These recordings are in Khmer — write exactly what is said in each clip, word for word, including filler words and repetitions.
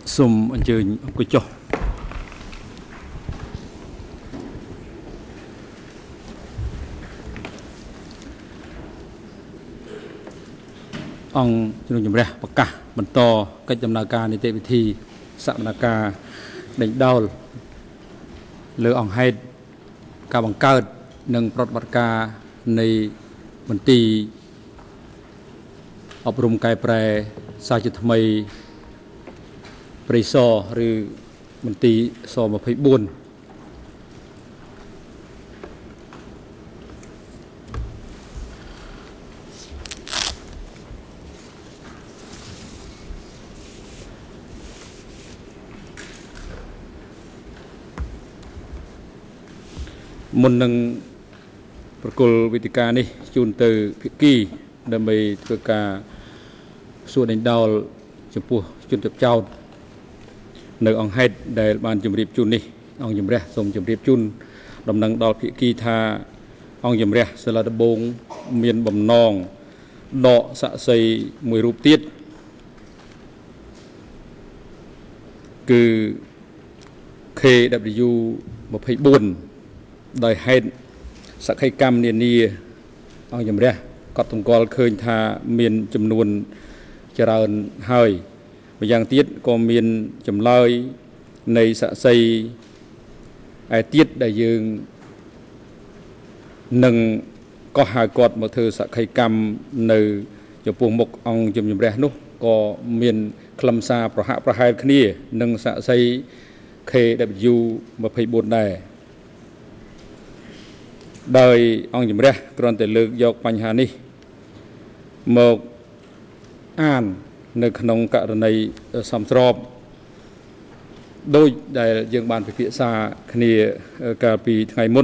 សូមអញ្ជើញអង្គុយចុះអង្គជំនុំជម្រះប្រកាសបន្តកិច្ចដំណើរការនីតិវិធីសកម្មភាពដេញដោលលើអង្គហេតុការបង្កើតនិងប្រតិបត្តិការនៃមន្ទីរអប់រំកែប្រែសាជាថ្មីព្រៃសរឬមន្ទីរស-ម្ភៃបួនមុននឹងប្រគល់វេទិកានេះជូនទៅភាគីដើម្បីធ្វើការសួរដេញដោលចំពោះជនជាប់ចោទនៅអង្គហេតុដែលបានជម្រាបជូននេះអង្គជំរះសូមជម្រាបជូនដំណឹងដល់ភាគីថាអង្គជំរះសាលាដំបងមានបំណងដកសាក្សីមួយរូបទៀតគឺ ខេ ដបលីយូ ម្ភៃបួន ដោយហេតុសក្ខីកម្មនានាអង្គជំរះកត់សម្គាល់ឃើញថាមានចំនួនច្រើនហើយម្យ៉ាងទៀតក៏មានចម្លើយនៃសាក្សីឯទៀតដែលយើងនឹងក៏ហៅគាត់មកធ្វើសក្ខីកម្មនៅចំពោះមុខអង្គជំរះនោះក៏មានខ្លឹមសារប្រហាក់ប្រហែលគ្នានឹងសាក្សី ខេ ដបលីយូ ម្ភៃបួន ដែរដោយអង្គជំរះគ្រាន់តែលើកយកបញ្ហានេះមកអាននៅក្នុងករណីសំស្របដោយដែលយើងបានពិភាក្សាគ្នាកាលពីថ្ងៃមុន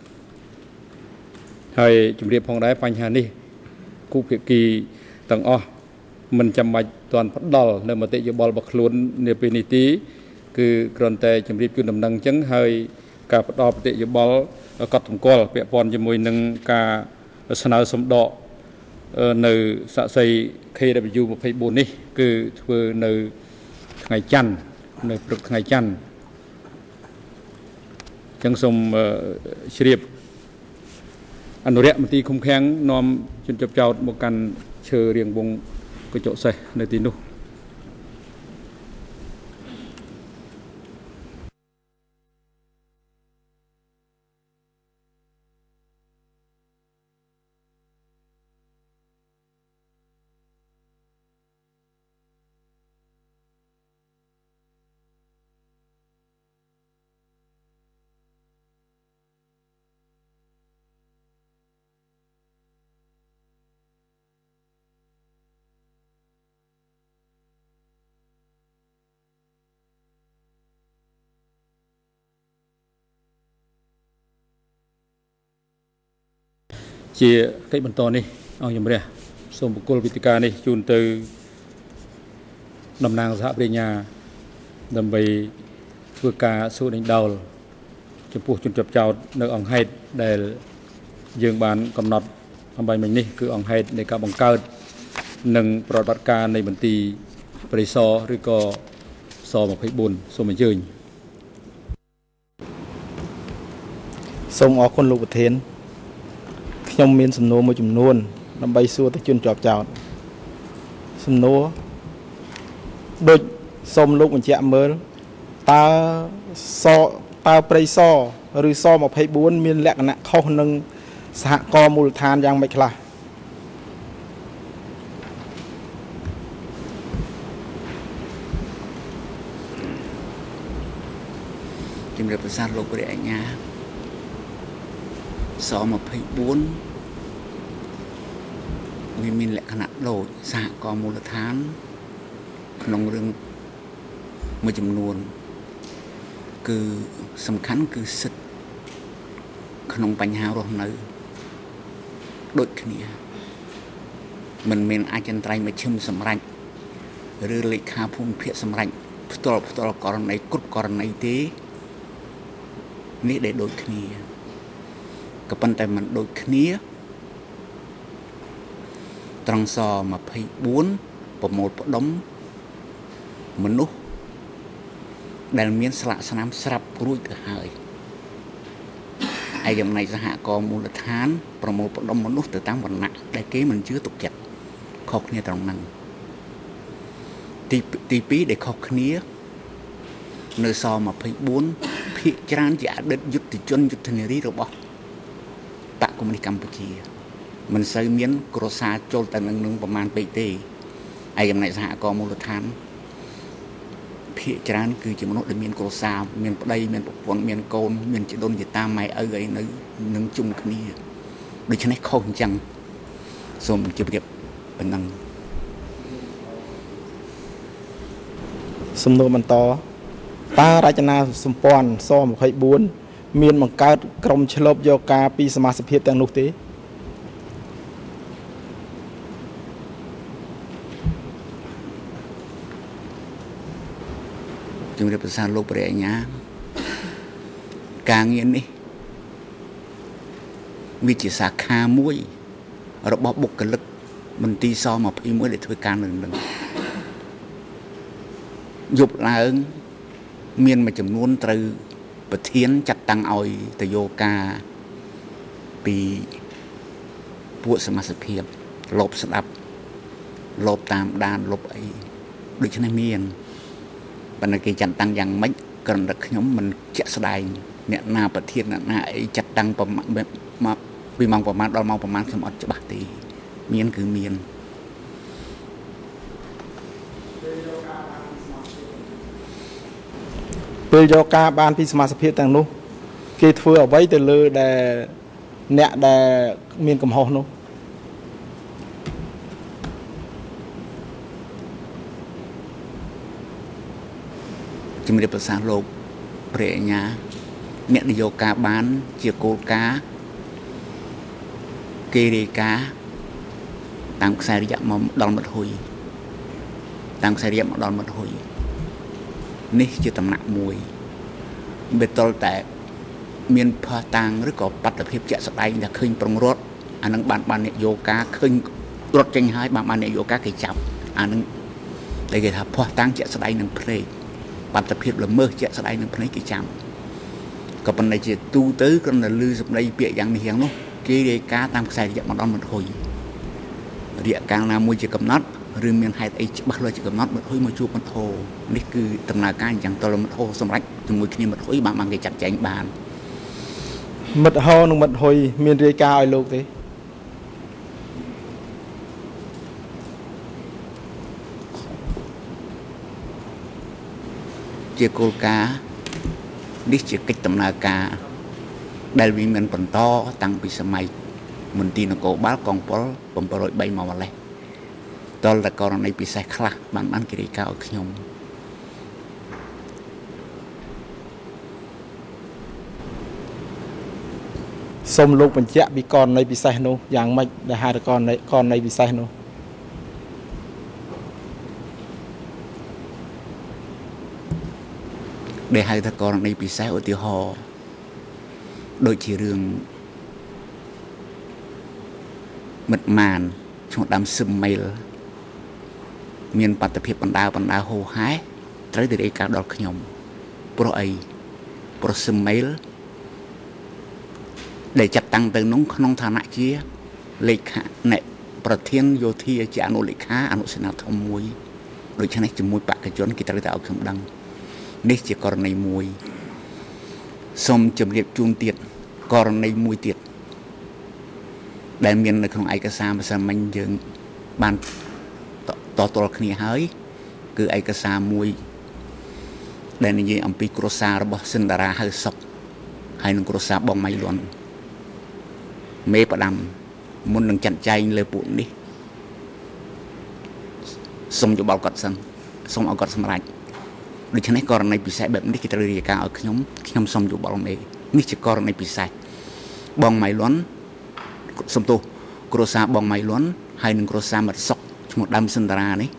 ហើយជម្រាបផងដែរបញ្ហានេះគូភាគីទាំងអស់មិនចាំបាច់ទាន់ផ្ដល់នៅមតិយោបល់របស់ខ្លួននាពេលនេះទេគឺគ្រាន់តែជម្រាបជូនដំណឹងអញ្ចឹងហើយការផ្ដល់មតិយោបល់កត់សម្គាល់ពាក់ព័ន្ធជាមួយនឹងការស្នើសុំដកនៅសាក្សី ខេ ដបលីយូ ម្ភៃបួន នេះគឺធ្វើនៅថ្ងៃច័ន្ទនៅព្រឹកថ្ងៃច័ន្ទអញ្ចឹងសូមជ្រាបអនុរិយមន្ត្រីឃុំឃាំងនាំជនជាប់ចោទមកកាន់ឈើរៀងវងកញ្ចក់សេះនៅទីនោះជាកិច្ចបន្តនេះអង្គជំរះសូមបកគលវិទ្យការនេះជូនទៅតំណាងសហប្រញ្ញាដើម្បីធ្វើការសួរដេញដោលចំពោះជនជាប់ចោទនៅអង្គហេតុដែលយើងបានកំណត់អំបញ្ញមិញនេះគឺអង្គហេតុនៃការបង្កើតនិងប្រតិបត្តិការនៃមន្ទីរព្រៃសរឬក៏ស-ម្ភៃបួន សូមអញ្ជើញសូមអរគុណលោកប្រធានខ្ញុំមានសំណួរមួយចំនួនដើម្បីសួរទៅជនជាប់ចោទសំណួរដូចសូមលោកបញ្ជាក់មើលតើសតើព្រៃសរឬស-ម្ភៃបួន មានលក្ខណៈខុសនឹងសហគមន៍មូលដ្ឋានយ៉ាងម៉េចខ្លះជំរាបប្រសាទលោកព្រះអញ្ញាស-ម្ភៃបួន វាមានលក្ខណៈដូចសហគមន៍មូលដ្ឋានក្នុងរឿងមួយចំនួនគឺសំខាន់គឺសិទ្ធិក្នុងបញ្ហារស់នៅដូចគ្នាមិនមានអចិន្ត្រៃយ៍មជ្ឈិមសម្រាប់ឬលេខាភូមិភាគសម្រាប់ផ្ទាល់ផ្ទាល់ករណីគ្រប់ករណីទេនេះដែលដូចគ្នាក៏ប៉ុន្តែមិនដូចគ្នាត្រង់ស-ម្ភៃបួន ប្រមូលផ្ដុំមនុស្សដែលមានស្លាកស្នាមស្រាប់រួចទៅហើយឯចំណែកសហគមន៍មូលដ្ឋានប្រមូលផ្ដុំមនុស្សទៅតាមវណ្ណៈដែលគេមិនជឿទុកចិត្តខុសគ្នាត្រង់ហ្នឹងទីទីពីរដែលខុសគ្នានៅសម្ភៃបួនភាគច្រើនជាអតីតយុទ្ធជនយុទ្ធនារីរបស់បកកុម្មុយនីសកម្ពុជាមិនសូវមានគ្រួសារចូលទៅនឹងនឹងប្រមាណពេកទេឯចំណែកសហគមន៍មូលដ្ឋានភាគច្រើនគឺជាមនុស្សដែលមានគ្រួសារមានប្តីមានប្រពន្ធមានកូនមានជីដូនជីតាម៉ែឪអីនៅនឹងជុំគ្នាដូច្នេះខុសអញ្ចឹងសូមជម្រាបប៉ុណ្ណឹងសំណួរបន្តតើរចនាសម្ព័ន្ធសម្ភៃបួនមានបង្កើតក្រុមឆ្លប់យកការពីសមាជិកភាពទាំងនោះទេជំរាបប្រសាលោកព្រះអញ្ញាការងារនេះវាជាសាខាមួយរបស់បុគ្គលិកមន្ទីរស-ម្ភៃមួយដែលធ្វើការនៅនឹងយប់ឡើងមានមួយចំនួនត្រូវប្រធានចាត់តាំងឲ្យទៅយកការពីពួកសមាជិកភាពលបស្ដាប់លបតាមដានលបអីដូច្នេះមានប៉ុន្តែគេចាត់តាំងយ៉ាងម៉េចគ្រាន់តែខ្ញុំមិនជាក់ស្ដែងអ្នកណាប្រធានអ្នកណាអីចាត់តាំងមកពីម៉ោងប្រហែលដល់ម៉ោងប្រហែលខ្ញុំអត់ច្បាស់ទេមានគឺមានពេលយកការបានពីសមាជិកភាពទាំងនោះគេធ្វើអ្វីទៅលើដែលអ្នកដែលមានកំហុសនោះជំរាបប្រសាលោកព្រះអញ្ញាអ្នកនយោបាយបានជាគោលការណ៍គេរាយការណ៍តាមខ្សែរយៈមកដល់មិត្តហ៊ុយតាមខ្សែរយៈមកដល់មិត្តហ៊ុយនេះជាដំណាក់មួយបើតលតែមានផាសតាំងឬក៏បត្តភាពជាក់ស្ដែងដែលឃើញប្រងរត់អានឹងបានបាននយោបាយឃើញរត់ចេញហើយបានបាននយោបាយគេចាប់អានឹងតែគេថាផាសតាំងជាក់ស្ដែងនឹងភ្នែកបត្តភាពល្មើសជាក់ស្ដែងនឹងភ្នែកគេចាំក៏ប៉ុន្តែជាទូទៅគ្រាន់តែលឺសម្ដីពាក្យយ៉ាងនេះយ៉ាងនោះគេរាយការណ៍តាមខ្សែរយៈមកដល់មិត្តហ៊ុយរយៈកាលណាមួយជាកំណត់ឬមានហេតុអីច្បាស់លាស់ជាកំណត់មិត្តហ៊ុយមកជួបមិត្តហោនេះគឺដំណើរការអញ្ចឹងតលមិត្តហោសម្រាប់ជាមួយគ្នាមិត្តហ៊ុយបានបានគេចាត់ចែងបានមិត្តហោនិងមិត្តហ៊ុយមានរាយការណ៍ឲ្យលោកទេជាគោលការណ៍នេះជាកិច្ចដំណើរការដែលវាមានបន្តតាំងពីសម័យមន្ទីរនគរបាលកងពលbảy không baមកម្លេះតលតែករណីពិសេសខ្លះបានបានគេរាយការណ៍ឲ្យខ្ញុំសូមលោកបញ្ជាក់ពីករណីពិសេសនោះយ៉ាងម៉េចដែលហៅថាករណីករណីពិសេសនោះដែលហៅថាករណីពិសេសឧទាហរណ៍ដូចជារឿងមិត្តម៉ានឈ្មោះដើមសឹមមេលមានបទភាពបណ្ដាបណ្ដាហូហែត្រូវតែរាយការណ៍ដល់ខ្ញុំព្រោះអីព្រោះសឹមមេលដែលចាត់តាំងទៅនោះក្នុងឋានៈជាលេខាអ្នកប្រធានយោធាជាអនុលេខាអនុសេនាធំមួយដូច្នេះជាមួយបកជនគេត្រូវតែឲ្យខ្ញុំដឹងនេះជាករណីមួយសូមជម្រាបជូនទៀតករណីមួយទៀតដែលមាននៅក្នុងឯកសារម្សិលមិញយើងបានតតល់គ្នាហើយគឺឯកសារមួយដែលនិយាយអំពីគ្រួសាររបស់សិនតារាហៅសុកហើយនឹងគ្រួសារបងម៉ៃលន់មេផ្ដាំមុននឹងចាត់ចែងលើពួកនេះសូមយោបល់គាត់សិនសូមឲ្យគាត់សម្រេចដូច្នេះករណីពិសេសបែបនេះគេត្រូវរាយការណ៍ឲ្យខ្ញុំខ្ញុំសូមយោបល់មេនេះជាករណីពិសេសបងម៉ៃលន់សំទោសគ្រួសារបងម៉ៃលន់ហើយនឹងគ្រួសារមិត្តសុកឈ្មោះដើមសិនតារានេះ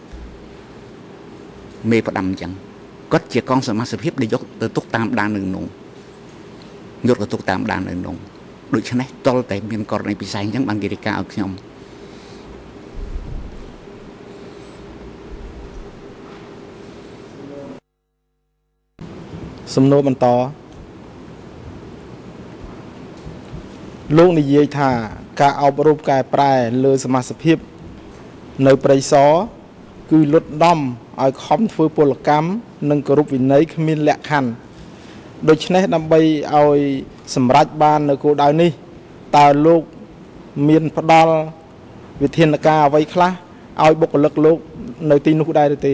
មេផ្ដាំអញ្ចឹងគាត់ជាកងសមាជិកភាពដែលយកទៅទុកតាមដាននៅក្នុងយកទៅទុកតាមដាននៅក្នុងដូច្នេះតលតែមានករណីពិសេសអញ្ចឹងបានគេរាយការណ៍ឲ្យខ្ញុំសំណួរបន្តលោកនិយាយថាការអប់រំកែប្រែលើសមាជិកភាពនៅព្រៃសរគឺលុតដំឲ្យខំធ្វើពលកម្មនិងគោរពវិន័យគ្មានលក្ខខណ្ឌដូច្នេះដើម្បីឲ្យសម្រេចបាននៅគោលដៅនេះតើលោកមានផ្ដល់វិធានការអ្វីខ្លះឲ្យបុគ្គលិកលោកនៅទីនោះដែរឬទេ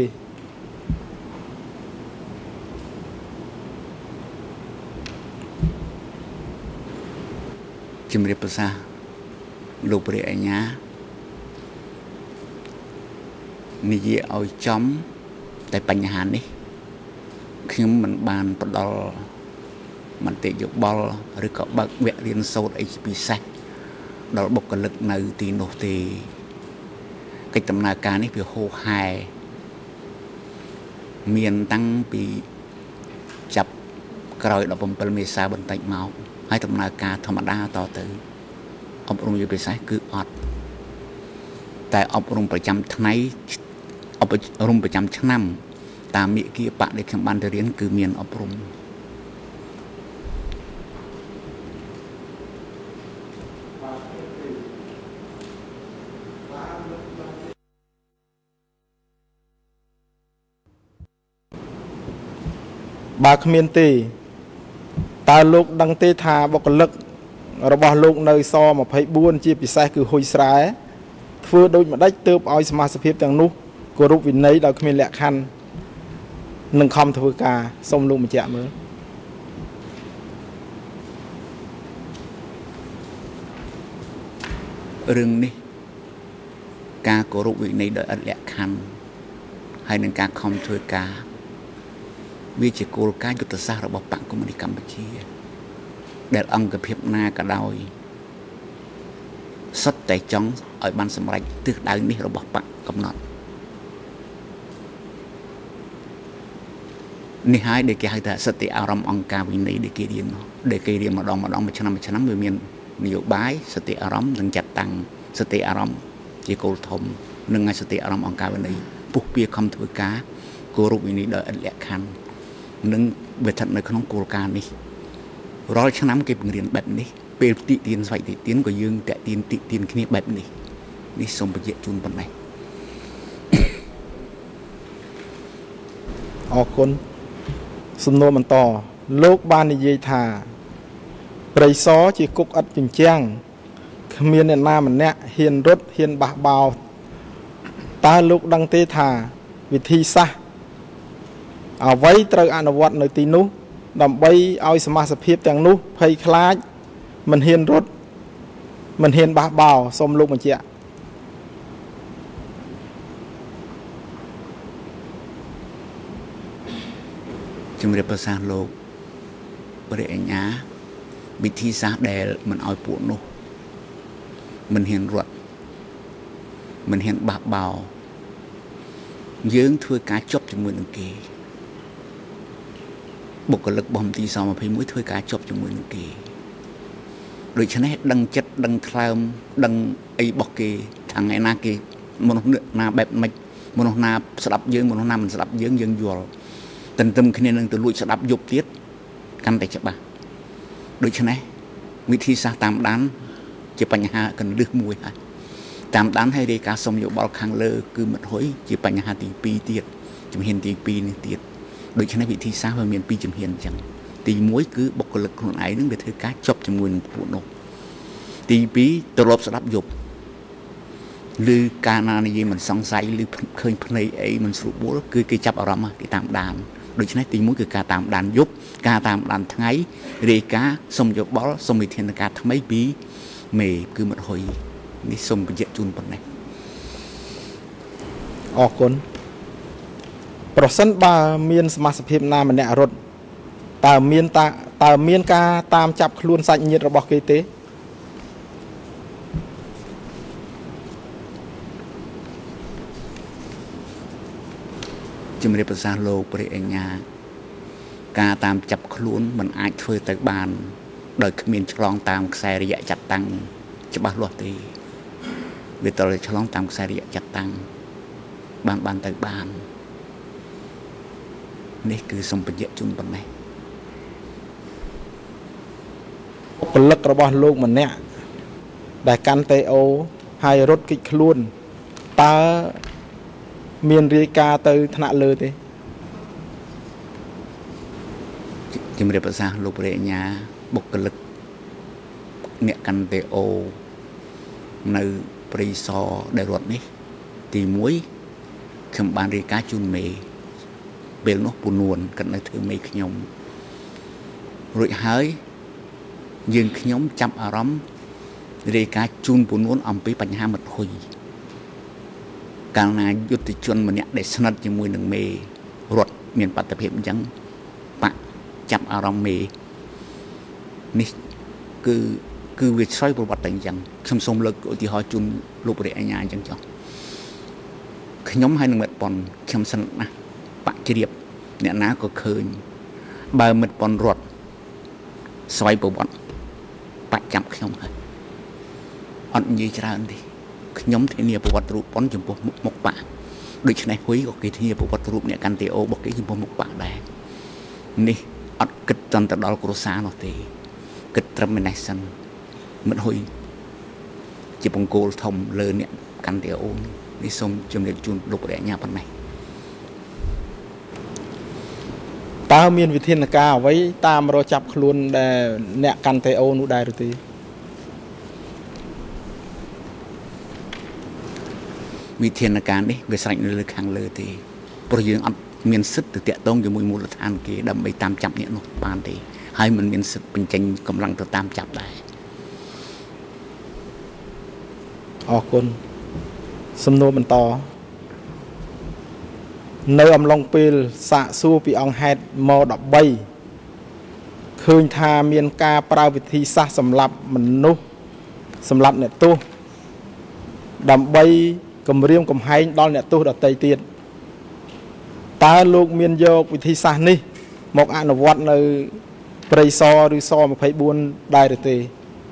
ជំរាបប្រសាលោកព្រះអញ្ញានិយាយឲ្យចំតែបញ្ហានេះខ្ញុំមិនបានផ្ដល់មតិយោបល់ឬក៏បើកវគ្គរៀនសូត្រអីពិសេសដល់បុគ្គលិកនៅទីនោះទេកិច្ចដំណើរការនេះវាហូរហែមានតាំងពីចាប់ក្រោយដប់bảyមេសាបន្តិចមកហើយដំណើរការធម្មតាតទៅអប់រំវិទ្យាសាស្ត្រគឺអត់តែអប់រំប្រចាំថ្ងៃអប់រំប្រចាំឆ្នាំតាមមេគាបៈដែលខ្ញុំបានទៅរៀនគឺមានអប់រំបើគ្មានទេតើលោកដឹងទេថាបុគ្គលិករបស់លោកនៅស二十四ជាពិសេសគឺហ៊ុយស្រែធ្វើដូចម្ដេចទើបឲ្យសមាជិកភាពទាំងនោះគោរពវិន័យដោយគ្មានលក្ខខណ្ឌនិងខំធ្វើការសូមលោកបញ្ជាក់មើលរឿងនេះការគោរពវិន័យដោយឥតលក្ខខណ្ឌហើយនឹងការខំធ្វើការវាជាគោលការណ៍យុទ្ធសាស្ត្ររបស់បកកុម្មុយនីសកម្ពុជាដែលអង្គភាពណាក៏ដោយសុទ្ធតែចង់ឲ្យបានសម្រេចទិសដៅនេះរបស់បកកំណត់នេះហើយដែលគេហៅថាសតិអារម្មណ៍អង្គការវិន័យដែលគេរៀនដែលគេរៀនម្ដងម្ដងមួយឆ្នាំមួយឆ្នាំវាមាននយោបាយសតិអារម្មណ៍និងចាត់តាំងសតិអារម្មណ៍ជាគោលធំនិងឲ្យសតិអារម្មណ៍អង្គការវិន័យពុះពៀខំធ្វើការគោរពវិន័យដោយឥតលក្ខខណ្ឌនឹងវាស្ថិតនៅក្នុងគោលការណ៍នេះរាល់ឆ្នាំគេបង្រៀនបែបនេះពេលតិទានស្វ័យតិទានក៏យើងតាក់ទាញតិទានគ្នាបែបនេះនេះសូមបញ្ជាក់ជូនប៉ុណ្ណេះអរគុណសំណួរបន្តលោកបាននិយាយថាព្រៃសរជាគុកឥតជញ្ជាំងគ្មានអ្នកណាម្នាក់ហ៊ានរត់ហ៊ានបះបោតើលោកដឹងទេថាវិធីសាស្ត្រអ្វីត្រូវអនុវត្តនៅទីនោះដើម្បីឲ្យសមាជិកភាពទាំងនោះភ័យខ្លាចមិនហ៊ានរត់មិនហ៊ានបះបោសូមលោកបញ្ជាក់ជំរាបប្រសាសន៍លោកព្រះអញ្ញាវិធីសាស្ត្រដែលមិនឲ្យពួកនោះមិនហ៊ានរត់មិនហ៊ានបះបោយើងធ្វើការជប់ជាមួយនឹងគេបុគ្គលិករបស់មន្ទីរស二十一ធ្វើការជប់ជាមួយនឹងគេដូច្នេះដឹងចិត្តដឹងថ្លើមដឹងអីរបស់គេថាថ្ងៃណាគេមនុស្សណាបែបម៉េចមនុស្សណាស្ដាប់យើងមនុស្សណាមិនស្ដាប់យើងយើងយល់ទន្ទឹមគ្នានឹងទៅលួចស្ដាប់យប់ទៀតកាន់តែច្បាស់ដូច្នេះវិធីសាស្ត្រតាមដានជាបញ្ហាកន្លឹះមួយហើយតាមដានឲ្យរាយការណ៍សុំយោបល់ខាងលើគឺមិនហុយជាបញ្ហាទីពីរទៀតជំហានទីពីរនេះទៀតដូច្នេះវិធីសាស្ត្រវាមានពីរជំហានអញ្ចឹងទីមួយគឺបុគ្គលិកខ្លួនឯងនឹងវាធ្វើការជប់ជាមួយនឹងពួកនោះទីពីរទៅលបស្ដាប់យប់ឬការណានិយាយមិនសង្ស័យឬឃើញភ្នែកអីមិនស្រួលបួលគឺគេចាប់អារម្មណ៍គេតាមដានដូច្នេះទីមួយគឺការតាមដានយប់ការតាមដានថ្ងៃរាយការណ៍សុំយោបល់សុំវិធានការថ្មីពីមេគឺមិនហុយនេះសូមបញ្ជាក់ជូនប៉ុណ្ណេះអរគុណប្រសិនបើមានសមាជិកភាពណាម្នាក់រត់តើមានតើតើមានការតាមចាប់ខ្លួនសាច់ញាតិរបស់គេទេជំរាបប្រសាសន៍លោកព្រះអញ្ញាការតាមចាប់ខ្លួនមិនអាចធ្វើទៅបានដោយគ្មានឆ្លងតាមខ្សែរយៈចាត់តាំងច្បាស់លាស់ទេវាត្រូវតែឆ្លងតាមខ្សែរយៈចាត់តាំងបានបានទៅបាននេះគឺសូមបញ្ជាក់ជូនប៉ុណ្ណេះពលិករបស់លោកម្នាក់ដែលកាន់តេអូហើយរត់គេចខ្លួនតើមានរាយការណ៍ទៅថ្នាក់លើទេជំរាបប្រសាសន៍លោកព្រះអញ្ញាបុគ្គលិកអ្នកកាន់តេអូនៅព្រៃសរដែលរត់នេះទីមួយខ្ញុំបានរាយការណ៍ជូនមេពេលនោះពូនួនគាត់នៅធ្វើមេខ្ញុំរួចហើយយើងខ្ញុំចាប់អារម្មណ៍រាយការណ៍ជូនពូនួនអំពីបញ្ហាមិត្តហ៊ុយកាលណាយុទ្ធជនម្នាក់ដែលស្និទ្ធជាមួយនឹងមេរត់មានបាតុភិបអញ្ចឹងបាក់ចាប់អារម្មណ៍មេនេះគឺគឺវាឆ្លៃប្រវត្តិតែអញ្ចឹងខ្ញុំសូមលើកឧទាហរណ៍ជូនលោកព្រះអញ្ញាអញ្ចឹងចុះខ្ញុំហើយនឹងមិត្តប៉ុនខ្ញុំស្និទ្ធណាស់បាក់ជ្រាបអ្នកណាក៏ឃើញបើមិត្តប៉ុនរត់ស្វ័យប្រវត្តិបាក់ចាប់ខ្ញុំហើយអត់និយាយច្រើនទេខ្ញុំធានាប្រវត្តិរូបប៉ុនចំពោះមុខមុខបាក់ដូច្នេះហ៊ុយក៏គេធានាប្រវត្តិរូបអ្នកកាន់តេអូរបស់គេចំពោះមុខបាក់ដែរនេះអត់គិតតន់ទៅដល់គ្រួសារនោះទេគិតត្រឹមនេះសិនមិត្តហ៊ុយជាបង្គោលធំលើអ្នកកាន់តេអូនេះសូមជំរាបជូនលោកព្រះអញ្ញាប៉ុណ្ណេះតើមានវិធានការអ្វីតាមរកចាប់ខ្លួនដែលអ្នកកាន់តេអូនោះដែរឬទេវិធានការនេះវាស្រេចនៅលើខាងលើទេព្រោះយើងអត់មានសិទ្ធិទៅតាក់ទងជាមួយមូលដ្ឋានគេដើម្បីតាមចាប់អ្នកនោះបានទេហើយមិនមានសិទ្ធិបញ្ចេញកម្លាំងទៅតាមចាប់ដែរអរគុណសំណួរបន្តនៅអំឡុងពេលសាកសួរពីអង្គហេតុម៉ដបីឃើញថាមានការប្រើវិធីសាស្ត្រសម្រាប់មនុស្សសម្រាប់អ្នកទោសដើម្បីគម្រាមកំហែងដល់អ្នកទោសដទៃទៀតតើលោកមានយកវិធីសាស្ត្រនេះមកអនុវត្តនៅព្រៃសរឬសម្ភៃបួនដែរឬទេ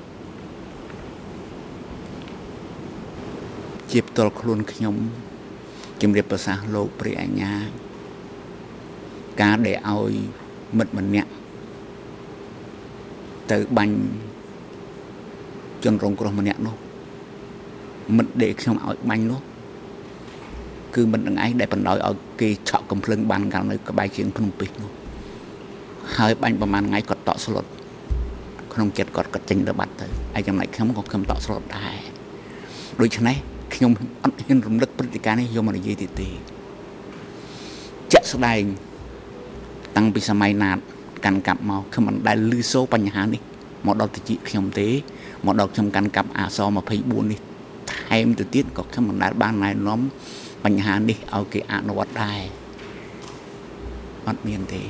ជាផ្ទាល់ខ្លួនខ្ញុំជំរាបប្រសាសន៍លោកព្រះអញ្ញាការដែលឲ្យមិត្តម្នាក់ទៅបាញ់ជនរងគ្រោះម្នាក់នោះមិត្តដែលខ្ញុំឲ្យបាញ់នោះគឺមិត្តនឹងឯងដែលបណ្ដោយឲ្យគេឆក់កំភ្លើងបានកាលនៅក្បែរជើងភ្នំពេញនោះហើយបាញ់ប្រហែលថ្ងៃគាត់តក់ស្លុតក្នុងចិត្តគាត់ក៏ចេញទៅបាត់ទៅហើយចំណែកខ្ញុំក៏ខ្ញុំតក់ស្លុតដែរដូច្នេះខ្ញុំអត់ហ៊ានរំលឹកព្រឹត្តិការណ៍នេះយកមកនិយាយទៀតទេជាក់ស្ដែងតាំងពីសម័យណាតកាន់កាប់មកខ្ញុំមិនដែលឮសូរបញ្ហានេះមកដល់តិចខ្ញុំទេមកដល់ខ្ញុំកាន់កាប់អាសម្ភៃបួននេះថែមទៅទៀតក៏ខ្ញុំមិនដែលបានណែនាំបញ្ហានេះឲ្យគេអនុវត្តដែរអត់មានទេ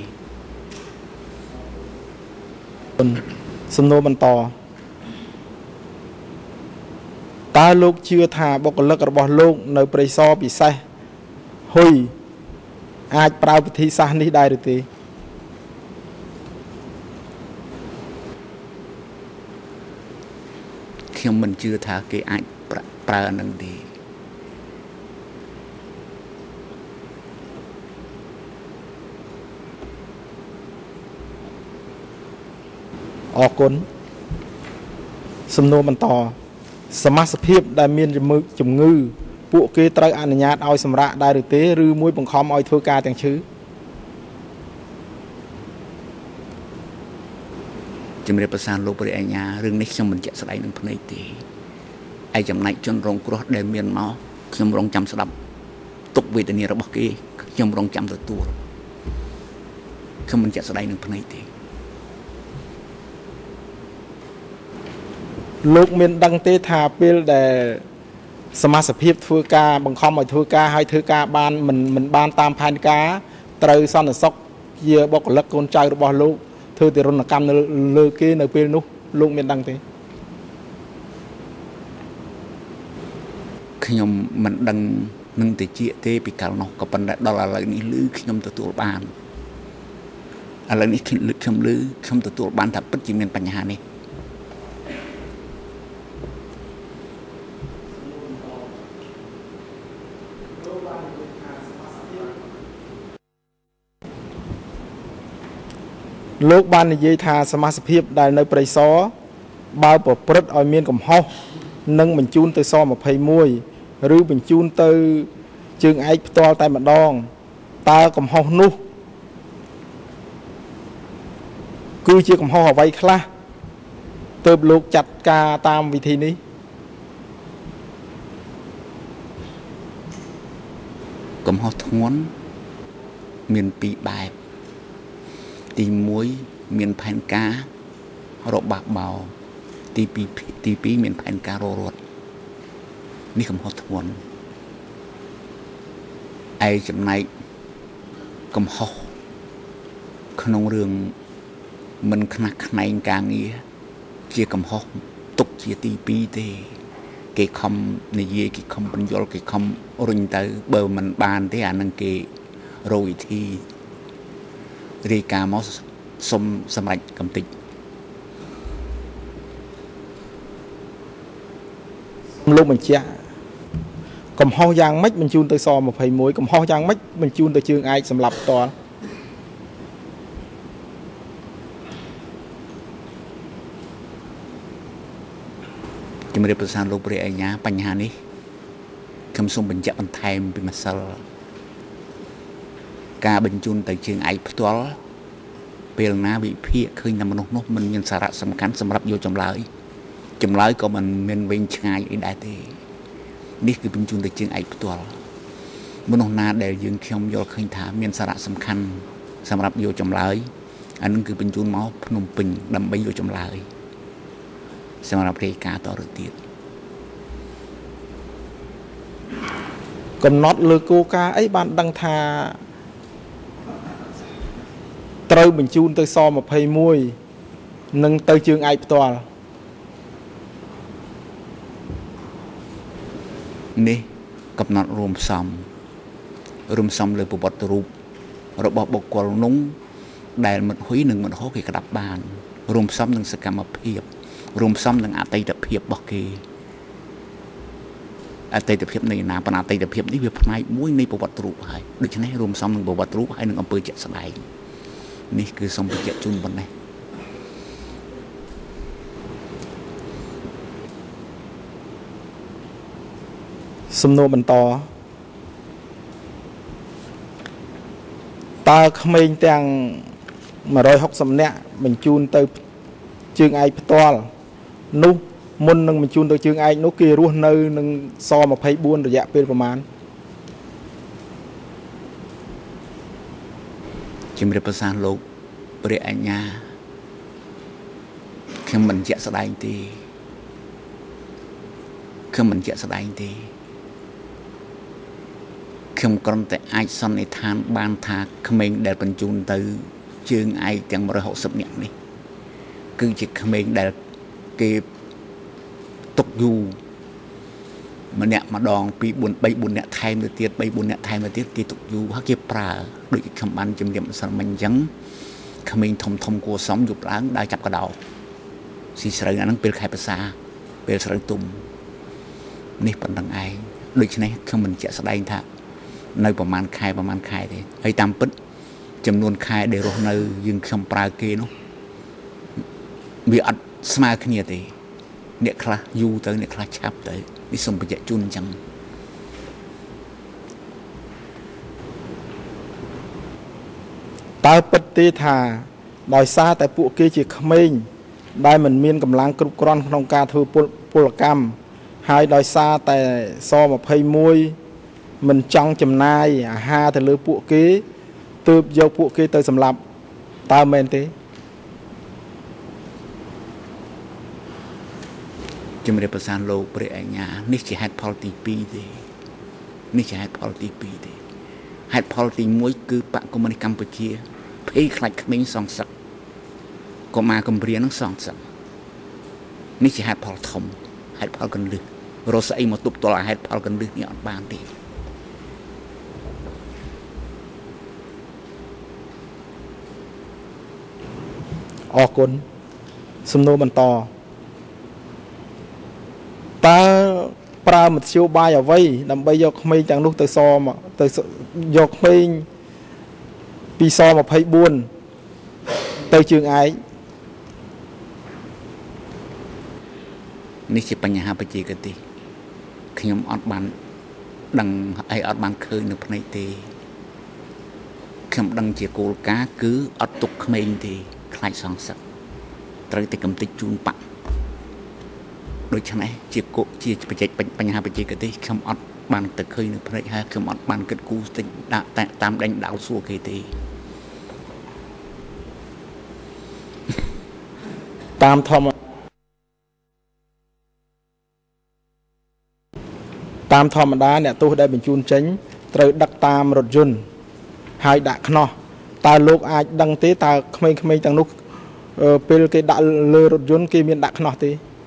សំណួរបន្តតើលោកជឿថាបុគ្គលិករបស់លោកនៅព្រៃសរពិសេសហ៊ុយអាចប្រើវិធីសាស្ត្រនេះដែរឬទេខ្ញុំមិនជឿថាគេអាចប្រើអានឹងទេអរគុណសំណួរបន្តសមាជិកភាពដែលមានជំងឺពួកគេត្រូវអនុញ្ញាតឲ្យសម្រាកដែរឬទេឬមួយបង្ខំឲ្យធ្វើការទាំងឈឺជំរាបប្រសាសន៍លោកព្រះអញ្ញារឿងនេះខ្ញុំមិនជាក់ស្ដែងនឹងភ្នែកទេឯចំណែកជនរងគ្រោះដែលមានមកខ្ញុំរងចាំស្ដាប់ទុក្ខវេទនារបស់គេខ្ញុំរងចាំទទួលខ្ញុំមិនជាក់ស្ដែងនឹងភ្នែកទេលោកមានដឹងទេថាពេលដែលសមាជិកភាពធ្វើការបង្ខំឲ្យធ្វើការឲ្យធ្វើការបានមិនមិនបានតាមផែនការត្រូវសន្តិសុខជាបុគ្គលិកកូនចៅរបស់លោកធ្វើទារុណកម្មនៅលើគេនៅពេលនោះលោកមានដឹងទេខ្ញុំមិនដឹងនឹងតិចទេពីកាលនោះក៏ប៉ុន្តែដល់ឥឡូវនេះឮខ្ញុំទទួលបានឥឡូវនេះខ្ញុំឮខ្ញុំទទួលបានថាពិតជាមានបញ្ហានេះលោកបាននិយាយថាសមាជិកភាពដែលនៅព្រៃសរបើប្រព្រឹត្តឲ្យមានកំហុសនឹងបញ្ជូនទៅសម្ភៃមួយឬបញ្ជូនទៅជើងឯកផ្ទាល់តែម្ដងតើកំហុសនោះគឺជាកំហុសអ្វីខ្លះទើបលោកចាត់ការតាមវិធីនេះកំហុសធ្ងន់មានពីរបែបទីមួយមានផែនការរបស់បោទីពីរទីពីរមានផែនការររត់នេះកំហុសធ្ងន់ឯចំណែកកំហុសក្នុងរឿងមិនខ្នះខ្នែងការងារជាកំហុសទុកជាទីពីរទេគេខំនិយាយគេខំបញ្យល់គេខំរុញទៅបើមិនបានទេអានឹងគេរកវិធីរាយការណ៍មកសុំសម្រេចកំតិចលោកបញ្ជាក់កំហុសយ៉ាងម៉េចបញ្ជូនទៅសម្ភៃមួយកំហុសយ៉ាងម៉េចបញ្ជូនទៅជើងឯកសម្រាប់ផ្ទាល់ជំរាបប្រសាទលោកព្រះអញ្ញាបញ្ហានេះខ្ញុំសូមបញ្ជាក់បន្ថែមពីម្សិលការបញ្ជូនទៅជើងឯកផ្ទាល់ពេលណាវិភាគឃើញថាមនុស្សនោះមិនមានសារៈសំខាន់សម្រាប់យកចម្លើយចម្លើយក៏មិនមានវែងឆ្ងាយអីដែរទេនេះគឺបញ្ជូនទៅជើងឯកផ្ទាល់មនុស្សណាដែលយើងខ្ញុំយល់ឃើញថាមានសារៈសំខាន់សម្រាប់យកចម្លើយអានឹងគឺបញ្ជូនមកភ្នំពេញដើម្បីយកចម្លើយសម្រាប់រាយការណ៍តទៅទៀតកំណត់លើគោលការណ៍អីបានដឹងថាត្រូវបញ្ជូនទៅសម្ភៃមួយនិងទៅជើងឯកផ្ទាល់នេះកំណត់រួមផ្សំរួមផ្សំលើប្រវត្តិរូបរបស់បុគ្គលនោះដែលមិនហ៊ុយនិងមិនហោគេក្តាប់បានរួមផ្សំនឹងសកម្មភាពរួមផ្សំនឹងអតីតភាពរបស់គេអតីតភាពនៃណាប៉ុន្តែអតីតភាពនេះវាផ្នែកមួយនៃប្រវត្តិរូបហើយដូច្នេះរួមផ្សំនឹងប្រវត្តិរូបហើយនឹងអំពើជាក់ស្ដែងនេះគឺសូមបញ្ជាក់ជូនប៉ុណ្ណេះសំណួរបន្តតើក្មេងទាំងmột trăm sáu mươiនាក់បញ្ជូនទៅជើងឯកផ្ទាល់នោះមុននឹងបញ្ជូនទៅជើងឯកនោះគេរស់នៅនឹងសម្ភៃបួនរយៈពេលប្រមាណជំរាបប្រសាទលោកព្រះអញ្ញាខ្ញុំមិនជាក់ស្ដែងទេខ្ញុំមិនជាក់ស្ដែងទេខ្ញុំគ្រាន់តែអាចសន្និដ្ឋានបានថាក្មេងដែលបញ្ជូនទៅជើងឯកទាំងmột trăm sáu mươiនាក់នេះគឺជាក្មេងដែលគេទុកយូរម្នាក់ម្ដងពីbốn 3 4នាក់ថែមទៅទៀត3 4នាក់ថែមទៅទៀតគេទុកយូរហើយគេប្រើដូចខ្ញុំបានជំរាបម្សិលមិញអញ្ចឹងក្មេងធំធំគួរសមយប់ឡើងដើរចាប់កដោស៊ីស្រូវអាហ្នឹងពេលខែភាសាពេលស្រូវទុំនេះប៉ុណ្្នឹងឯងដូច្នេះខ្ញុំមិនជាក់ស្ដែងថានៅប្រហែលខែប្រហែលខែទេហើយតាមពិតចំនួនខែដែលរស់នៅយើងខ្ញុំប្រើគេនោះវាអត់ស្មើគ្នាទេអ្នកខ្លះយូរទៅអ្នកខ្លះឆាប់ទៅនេះសូមបញ្ជាក់ជូនអញ្ចឹងតើពិតទេថាដោយសារតែពួកគេជាក្មេងដែលមិនមានកម្លាំងគ្រប់គ្រាន់ក្នុងការធ្វើពលកម្មហើយដោយសារតែសម្ភៃមួយមិនចង់ចំណាយអាហារទៅលើពួកគេទើបយកពួកគេទៅសម្លាប់តើមែនទេជំរាបប្រសាទលោកព្រះអញ្ញានេះជាហេតុផលទីពីរទេនេះជាហេតុផលទីពីរទេហេតុផលទីមួយគឺបកកុម្មុយនីសកម្ពុជាភ័យខ្លាចក្មេងសងសឹកកុមារកំព្រានឹងសងសឹកនេះជាហេតុផលធំហេតុផលកន្លឹះរស់ស្អីមកទប់ទល់ហេតុផលកន្លឹះនេះអត់បានទេអរគុណសំណួរបន្តតើប្រើមធ្យោបាយអ្វីដើម្បីយកក្មេងទាំងនោះទៅសទៅយកក្មេងពីសម្ភៃបួនទៅជើងឯកនេះជាបញ្ហាបច្ចេកទេសខ្ញុំអត់បានដឹងអីអត់បានឃើញនៅផ្នែកទេខ្ញុំដឹងជាគោលការណ៍គឺអត់ទុកក្មេងទេខ្លាចសងសឹកត្រូវតែកំតិចជូនបាក់ដូច្នេះជាគោជាបច្ចេកបញ្ហាបច្ចេកទេសខ្ញុំអត់បានទៅឃើញនៅផ្នែកហើយខ្ញុំអត់បានគិតគូរស្ទិចដាក់តាមដេញដោលសួរគេទេតាមធម្មតាមធម្មតាអ្នកទោសដែលបញ្ជូនចេញត្រូវដឹកតាមរថយន្តហើយដាក់ខ្នោះតើលោកអាចដឹងទេតើក្មេងៗទាំងនោះពេលគេដាក់លើរថយន្តគេមានដាក់ខ្នោះទេ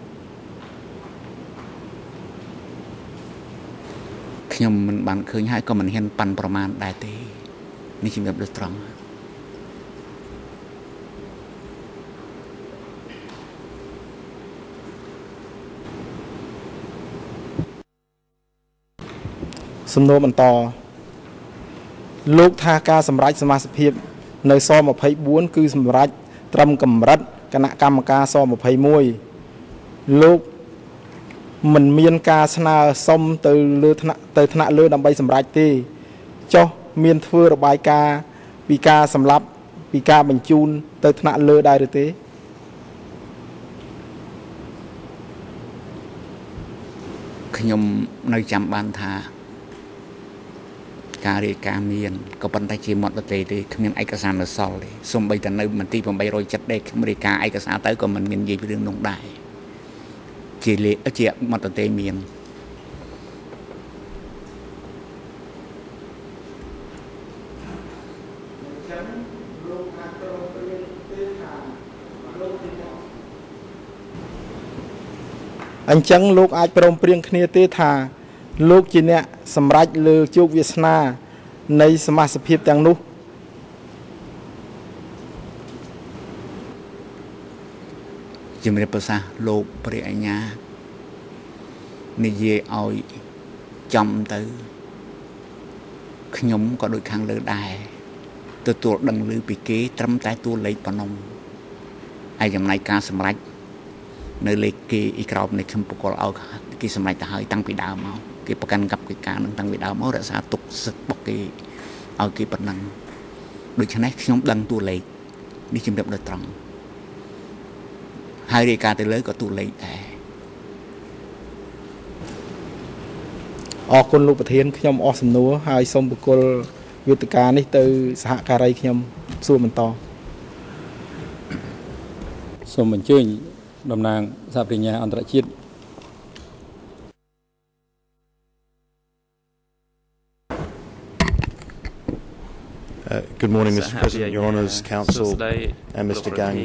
ខ្ញុំមិនបានឃើញហើយក៏មិនហ៊ានប៉ាន់ប្រមាណដែរទេនេះជំរាបដូចត្រង់សំណួរបន្តលោកថាការសម្រេចសមាជិកភាពនៅស ยี่สิบสี่ គឺសម្រេចត្រឹមកម្រិតគណៈកម្មការស ยี่สิบเอ็ด លោកមិនមានការស្នើសុំទៅលើថ្នាក់ទៅថ្នាក់លើដើម្បីសម្រេចទេចុះមានធ្វើរបាយការណ៍ពីការសម្លាប់ពីការបញ្ជូនទៅថ្នាក់លើដែរឬទេខ្ញុំនៅចាំបានថាការរាយការណ៍មានក៏ប៉ុន្តែជាមាត់ប្រទេសទេគ្មានឯកសារនៅសល់ទេសូម្បីតែនៅមន្ទីរeight oh sevenដែរខ្ញុំរាយការណ៍ឯកសារទៅក៏មិនមាននិយាយពីរឿងនោះដែរជាលេជាមាត់ប្រទេសមានអញ្ចឹងលោកអាចព្រមព្រៀងគ្នាទេថាលោកជាអ្នកសម្រេចលើជោគវាសនានៃសមាជិកភាពទាំងនោះជំរាបប្រសាសន៍លោកព្រះអញ្ញានិយាយឲ្យចំទៅខ្ញុំក៏ដូចខាងលើដែរទទួលដឹងឮពីគេត្រឹមតែតួលេខប៉ុណ្ណឹងហើយចំណែកការសម្រេចនៅលេខគេអ៊ីក្រោមនៃខ្ញុំបកលឲ្យគេសម្រេចទៅហើយតាំងពីដើមមកគេប្រកាន់កាប់កិច្ចការនឹងតាំងពីដើមមករក្សាទុកសិទ្ធិរបស់គេឲ្យគេប៉ុណ្ណឹងដូច្នេះខ្ញុំដឹងតួលេខនេះជំរាបដោយត្រង់ហើយរាយការណ៍ទៅលើក៏តួលេខដែរអរគុណលោកប្រធានខ្ញុំអស់សំណួរហើយសូមបកគលយុទ្ធការនេះទៅសហការីខ្ញុំសួរបន្តសូមអញ្ជើញតំណាងសហប្រញ្ញាអន្តរជាតិ Uh, good morning, Mister President, Your Honours, Council, and Mister Gang.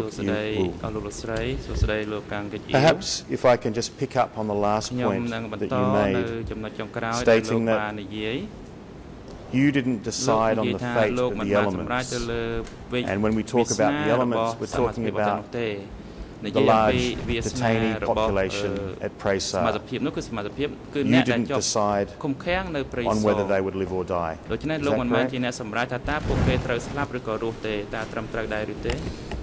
Perhaps if I can just pick up on the last point that you made, stating that you didn't decide on the fate of the elements. And when we talk about the elements, we're talking about the large detainee population at Presa. You didn't decide on whether they would live or die. Is that correct?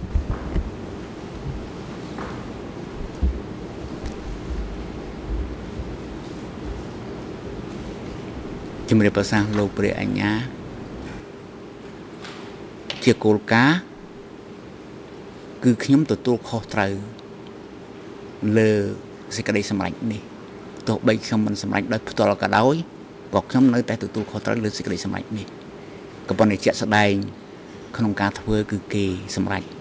ជំរាបប្រសាសន៍លោកព្រះអញ្ញាជាគោលការណ៍គឺខ្ញុំទទួលខុសត្រូវលើសេចក្តីសម្រេចនេះទោះបីខ្ញុំមិនសម្រេចដោយផ្ទាល់ក៏ដោយក៏ខ្ញុំនៅតែទទួលខុសត្រូវលើសេចក្តីសម្រេចនេះក៏ប៉ុន្តែជាក់ស្ដែងក្នុងការធ្វើគឺគេសម្រេច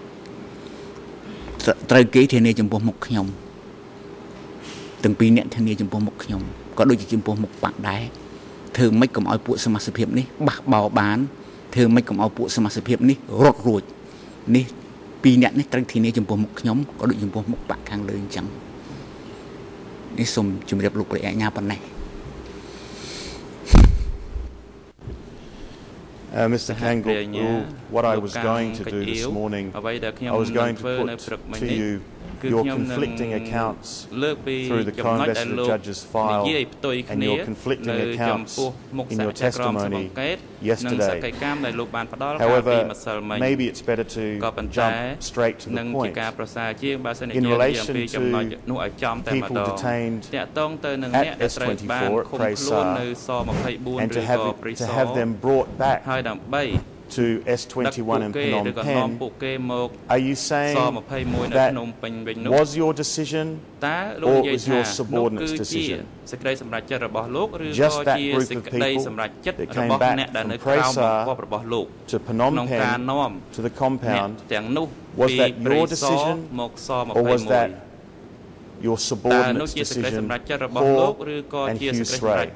ត្រូវគេធានាចំពោះមុខខ្ញុំទាំងពីរអ្នកធានាចំពោះមុខខ្ញុំក៏ដូចជាចំពោះមុខបាក់ដែរធ្វើម៉េចកុំឲ្យពួកសមាជិកភាពនេះបះបោបានធ្វើម៉េចកុំឲ្យពួកសមាជិកភាពនេះរត់រួចនេះពីរអ្នកនេះត្រូវធានាចំពោះមុខខ្ញុំក៏ដូចចំពោះមុខបាក់ខាងលើអញ្ចឹងនេះសូមជម្រាបលោកព្រះអញ្ញាប៉ុណ្ណេះ Uh, Mister Kanguk, what I was going to do this morning, I was going to put to you your conflicting accounts through the co-investigator judge's file and your conflicting accounts in your testimony yesterday. However, maybe it's better to jump straight to the point. In relation to people detained at S twenty-four at Presa and to have, to have them brought back to S twenty-one in Phnom Penh, are you saying that was your decision or was your subordinate's decision? Just that group of people that came back from Presa to Phnom Penh to the compound, was that your decision or was that your subordinate's decision, Paul and Hugh Sray?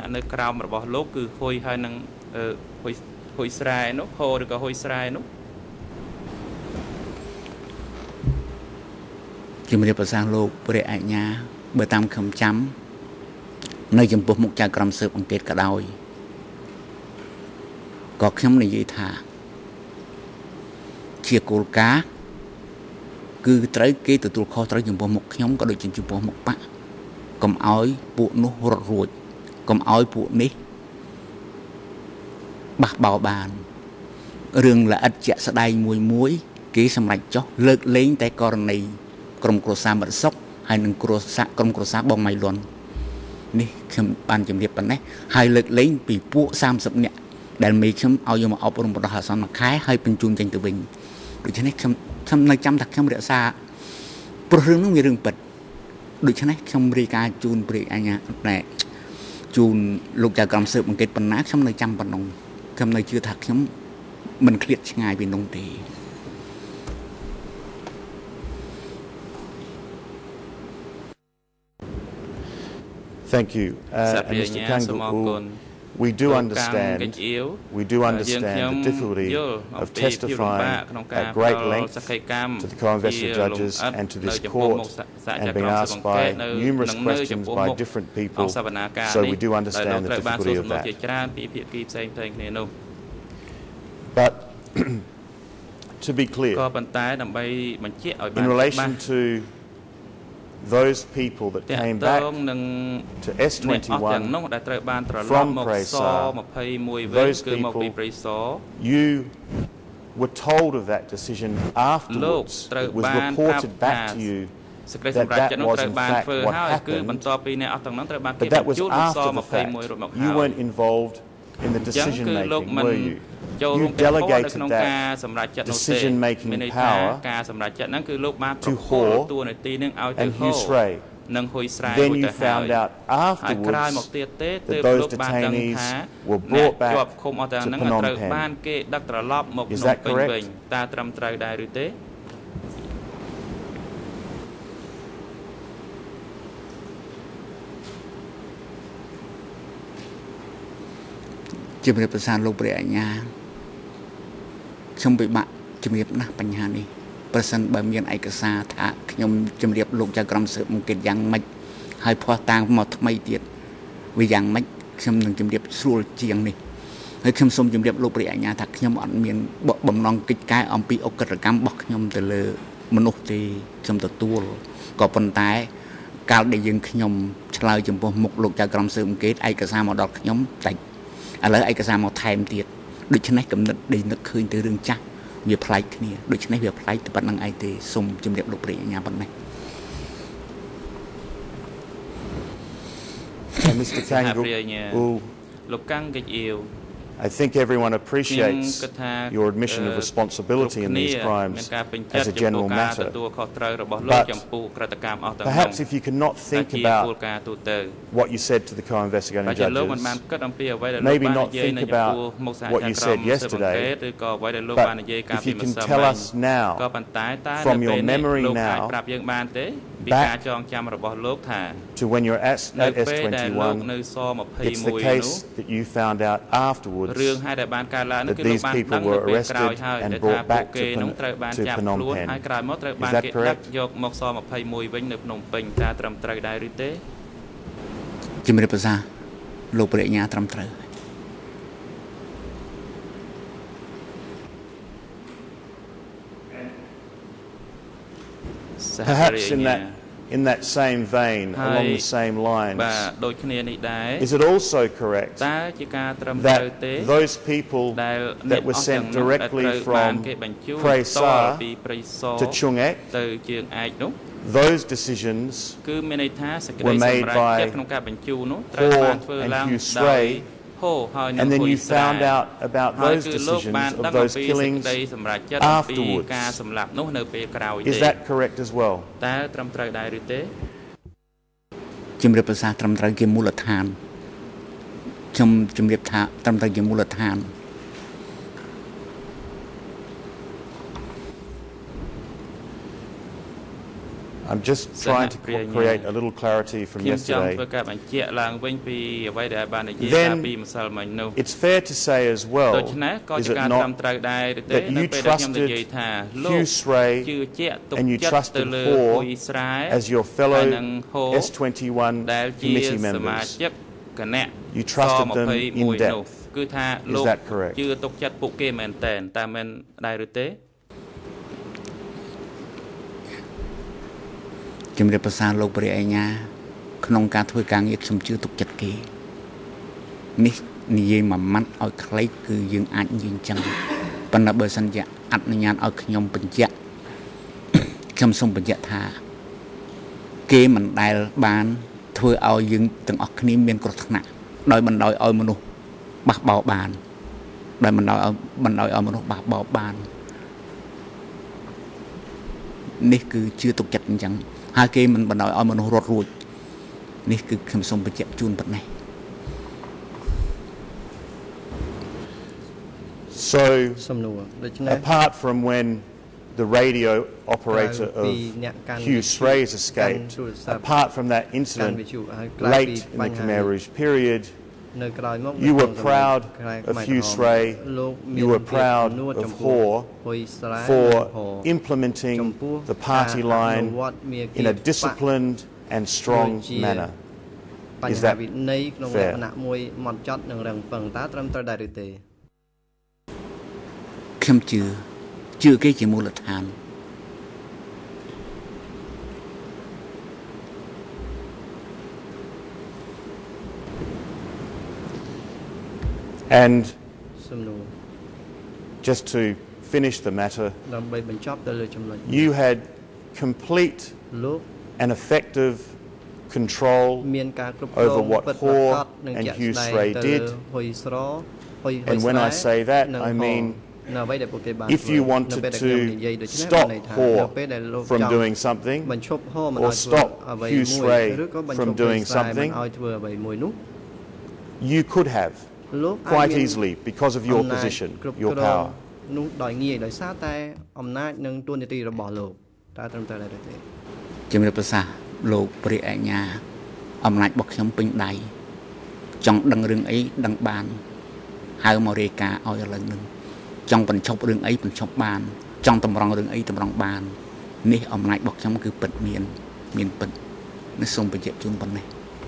Hôi srai nó hô được hôi srai nó chỉ mới được sang lô bữa để anh nhà bữa tam không chấm nơi chấm buộc một chai cầm sữa bằng kết cả đôi có không này gì thà chia cột cá cứ tới cái từ từ kho tới chấm buộc một nhóm có đội chấm buộc một bạ cầm ói buộc nó rọt ruột cầm ói buộc ní bạc bảo bàn rừng là ít chạ sa đay muối muối ký xâm lạch cho lợt lên tay con này cầm cột sa mất sốc hay nâng cột sa cầm cột sa bong mày luôn nè xem ban chấm điệp bản này hai lợt lên bị buộc sam sập nhẹ đàn mì chấm ao vô mà ao bông bông đỏ son mà khái hay bên chuông tranh từ bình được cho nên chấm chấm nơi chấm thật chấm địa xa pro rừng nó người rừng bật được cho nên chấm rica chun bri anh nhá này chun lục trà cầm sợi bằng kết bản nát chấm nơi chấm bản nông chấm nơi chưa thật chấm mình khliệt ngay bên nông thì Thank you. Uh, and Mister Kanguk, we do understand, we do understand the difficulty of testifying at great length to the co-investigator judges and to this court and being asked by numerous questions by different people, so we do understand the difficulty of that. But to be clear, in relation to those people that came back to S twenty-one from Presa, those people, you were told of that decision afterwards. It was reported back to you that that was in fact what happened, but that was after the fact. You weren't involved in the decision making, were you? You delegated that decision-making power to Hor and Hugh Sray. Then you found out afterwards that those detainees were brought back to Phnom Penh. Is that correct? Chim riệp san lục bể nhà không bị bạ chim riệp nát bánh hà này person bởi miền ai cả xa thả nhom chim riệp lục cho cầm sự một cái dạng mạch hai pho tang một mấy tiệt vì dạng mạch không能chim riệp xuôi chiang này hay không xong chim riệp lục bể nhà thả nhom ăn miền bọ bầm non kịch cái ông pi ốc cật cam bọc nhom từ lơ mình ốc thì trong từ tua có phần tái cao để dừng nhom chơi chim bọ một lục cho cầm sự một cái ai cả xa một đọt nhom sạch à lấy ai cả sao một thèm tiệt được cho nên cầm đi nước khơi từ đường chắc việc play kia được cho nên việc play từ bản năng ai thì xung chim đẹp lục rễ nhà bên này. Mister Kanguk, lục căng cái yêu. I think everyone appreciates your admission of responsibility in these crimes as a general matter. But perhaps if you cannot think about what you said to the co-investigating judges, maybe not think about what you said yesterday, but if you can tell us now, from your memory now, back to when you're at, at S twenty-one, it's the case that you found out afterwards that these people were arrested and brought back to, Pen to Phnom Penh. Is that correct? Perhaps in that in that same vein, along the same lines, is it also correct that those people that were sent directly from Prey Sar to Chung Ek, those decisions were made by Hor and Hugh Sray, and then you found out about those decisions of those killings afterwards. Is that correct as well? ជំរាបប្រសាត្រឹមត្រូវជាមូលដ្ឋានខ្ញុំជំរាបថាត្រឹមត្រូវជាមូលដ្ឋាន I'm just trying to create a little clarity from yesterday. Then it's fair to say as well, is it not, that you trusted Hugh Sray and you trusted Hor as your fellow S twenty-one committee members. You trusted them in depth. Is that correct? ជំរាបប្រសាលោកព្រះអញ្ញាក្នុងការធ្វើការងារខ្ញុំជឿទុកចិត្តគេនេះនិយាយមួយម៉ាត់ឲ្យខ្លីគឺយើងអាចនិយាយអញ្ចឹងប៉ុន្តែបើសិនជាអនុញ្ញាតឲ្យខ្ញុំបញ្ជាក់ខ្ញុំសូមបញ្ជាក់ថាគេមិនដែលបានធ្វើឲ្យយើងទាំងអស់គ្នាមានគ្រោះថ្នាក់ដោយបណ្ដោយឲ្យមនុស្សបះបោរបានដោយបណ្ដោយឲ្យបណ្ដោយឲ្យមនុស្សបះបោរបាននេះគឺជឿទុកចិត្តអញ្ចឹង ហើយគេមិនបណ្ដោយឲ្យមនុស្សរត់រួចនេះគឺខ្ញុំសូមបញ្ជាក់ជូនប៉ុណ្ណេះ So apart from when the radio operator of Hugh Sray's escaped, apart from that incident late in the Khmer Rouge period, you were proud of Hugh Sray, you were proud of Hor for implementing the party line in a disciplined and strong manner. Is that fair? And just to finish the matter, you had complete and effective control over what Hor and Hugh Sray did. And when I say that, I mean if you wanted to stop Hor from doing something or stop Hugh Sray from doing something, you could have. Quite easily because of your position, your power. ជំរាបប្រសាសន៍លោកព្រះអញ្ញាអំណាចរបស់ខ្ញុំពេញដៃចង់ដឹងរឿងអីដឹងបានហៅមករាយការណ៍ឲ្យឥឡូវនឹងចង់បញ្ឈប់រឿងអីបញ្ឈប់បានចង់តម្រង់រឿងអីតម្រង់បាននេះអំណាចរបស់ខ្ញុំគឺពិតមានមានពិតនេះសូមបញ្ជាក់ជូនប៉ុណ្ណេះ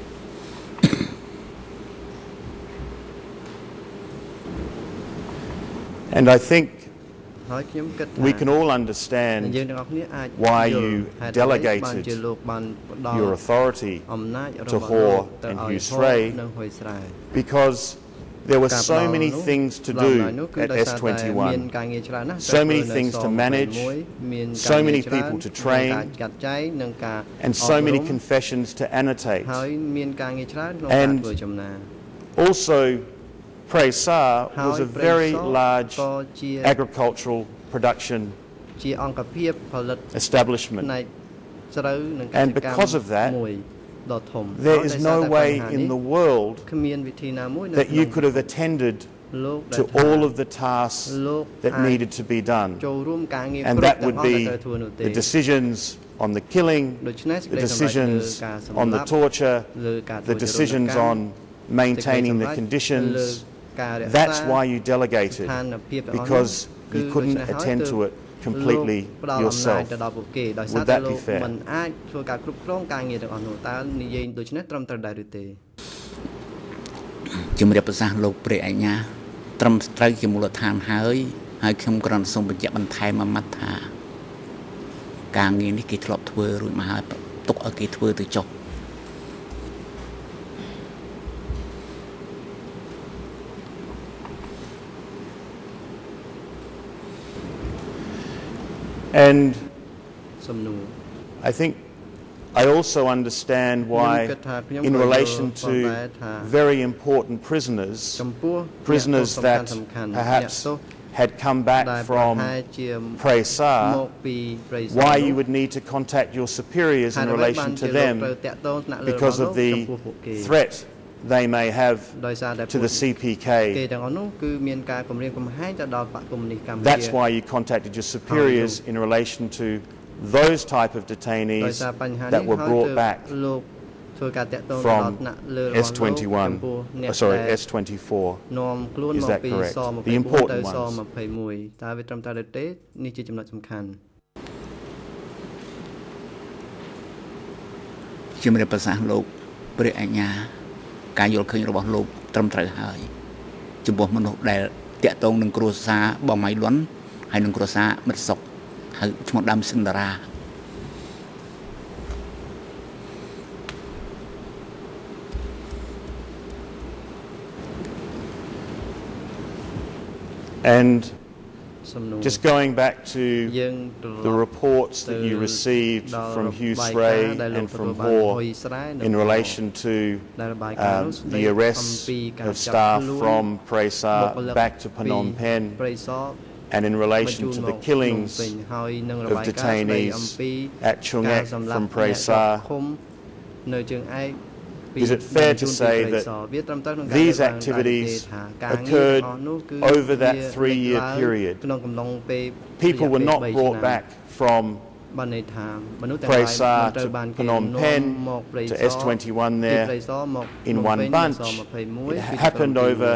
And I think we can all understand why you delegated your authority to Hor and Hugh Sray, because there were so many things to do at S twenty-one, so many things to manage, so many people to train, and so many confessions to annotate. And also, Prey Sar was a very large agricultural production establishment. And because of that, there is no way in the world that you could have attended to all of the tasks that needed to be done. And that would be the decisions on the killing, the decisions on the torture, the decisions on maintaining the conditions. That's why you delegated, because you couldn't attend to it completely yourself. Would that be fair? ជំរាបប្រសាសន៍លោកព្រះអញ្ញាត្រឹមត្រូវជាមូលដ្ឋានហើយហើយខ្ញុំគ្រាន់សូមបញ្ជាក់បន្ថែមមួយម៉ាត់ថាការងារនេះគេធ្លាប់ធ្វើរួចមកហើយទុកឲ្យគេធ្វើទៅចុះ And I think I also understand why, in relation to very important prisoners, prisoners that perhaps had come back from Presa, why you would need to contact your superiors in relation to them because of the threat they may have to the C P K. That's why you contacted your superiors in relation to those type of detainees that were brought back from S twenty-one, oh, sorry, S twenty-four. Is that correct? The important ones. ជំរាបប្រសាសន៍លោកព្រះអញ្ញាការយល់ឃើញរបស់លោកត្រឹមត្រូវហើយចំពោះមនុស្សដែលតាក់ទងនឹងគ្រួសារបងម៉ៃលុនហើយនឹងគ្រួសារមិត្តសុខហៅឈ្មោះដើមសិនតារា And just going back to the reports that you received from Hugh Sray and from Hor in relation to um, the arrests of staff from Presa back to Phnom Penh, and in relation to the killings of detainees at Chung Ek from Presa, is it fair to say that these activities occurred over that three-year period? People were not brought back from Presa to Phnom Penh to S twenty-one there in one bunch. It happened over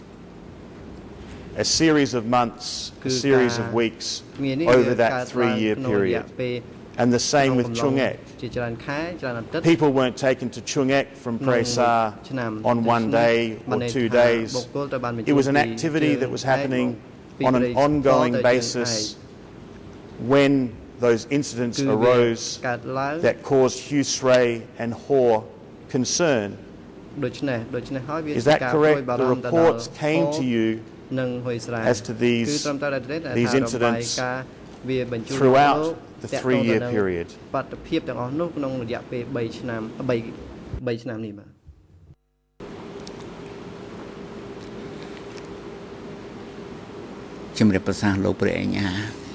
a series of months, a series of weeks over that three-year period. And the same with Chung Ek. People weren't taken to Chung Ek from Presa on one day or two days. It was an activity that was happening on an ongoing basis when those incidents arose that caused Hugh Sray and Hor concern. Is that correct? The reports came to you as to these, these incidents throughout the three-year period. ជំរាបប្រសាសន៍លោកព្រះអញ្ញា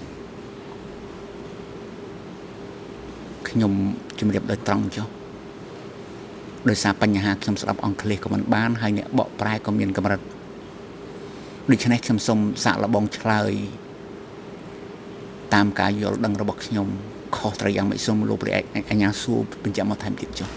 ខ្ញុំជំរាបដោយត្រង់ចុះដោយសារបញ្ហាខ្ញុំស្ដាប់អង់គ្លេសក៏មិនបានហើយអ្នកបកប្រែក៏មានកម្រិតដូច្នេះខ្ញុំសូមសាកល្បងឆ្លើយតាមការយល់ដឹងរបស់ខ្ញុំខុសត្រូវយ៉ាងម៉េចសូមលោកព្រះអញ្ញាសួរបញ្ជាក់មកថែមទៀតចុះ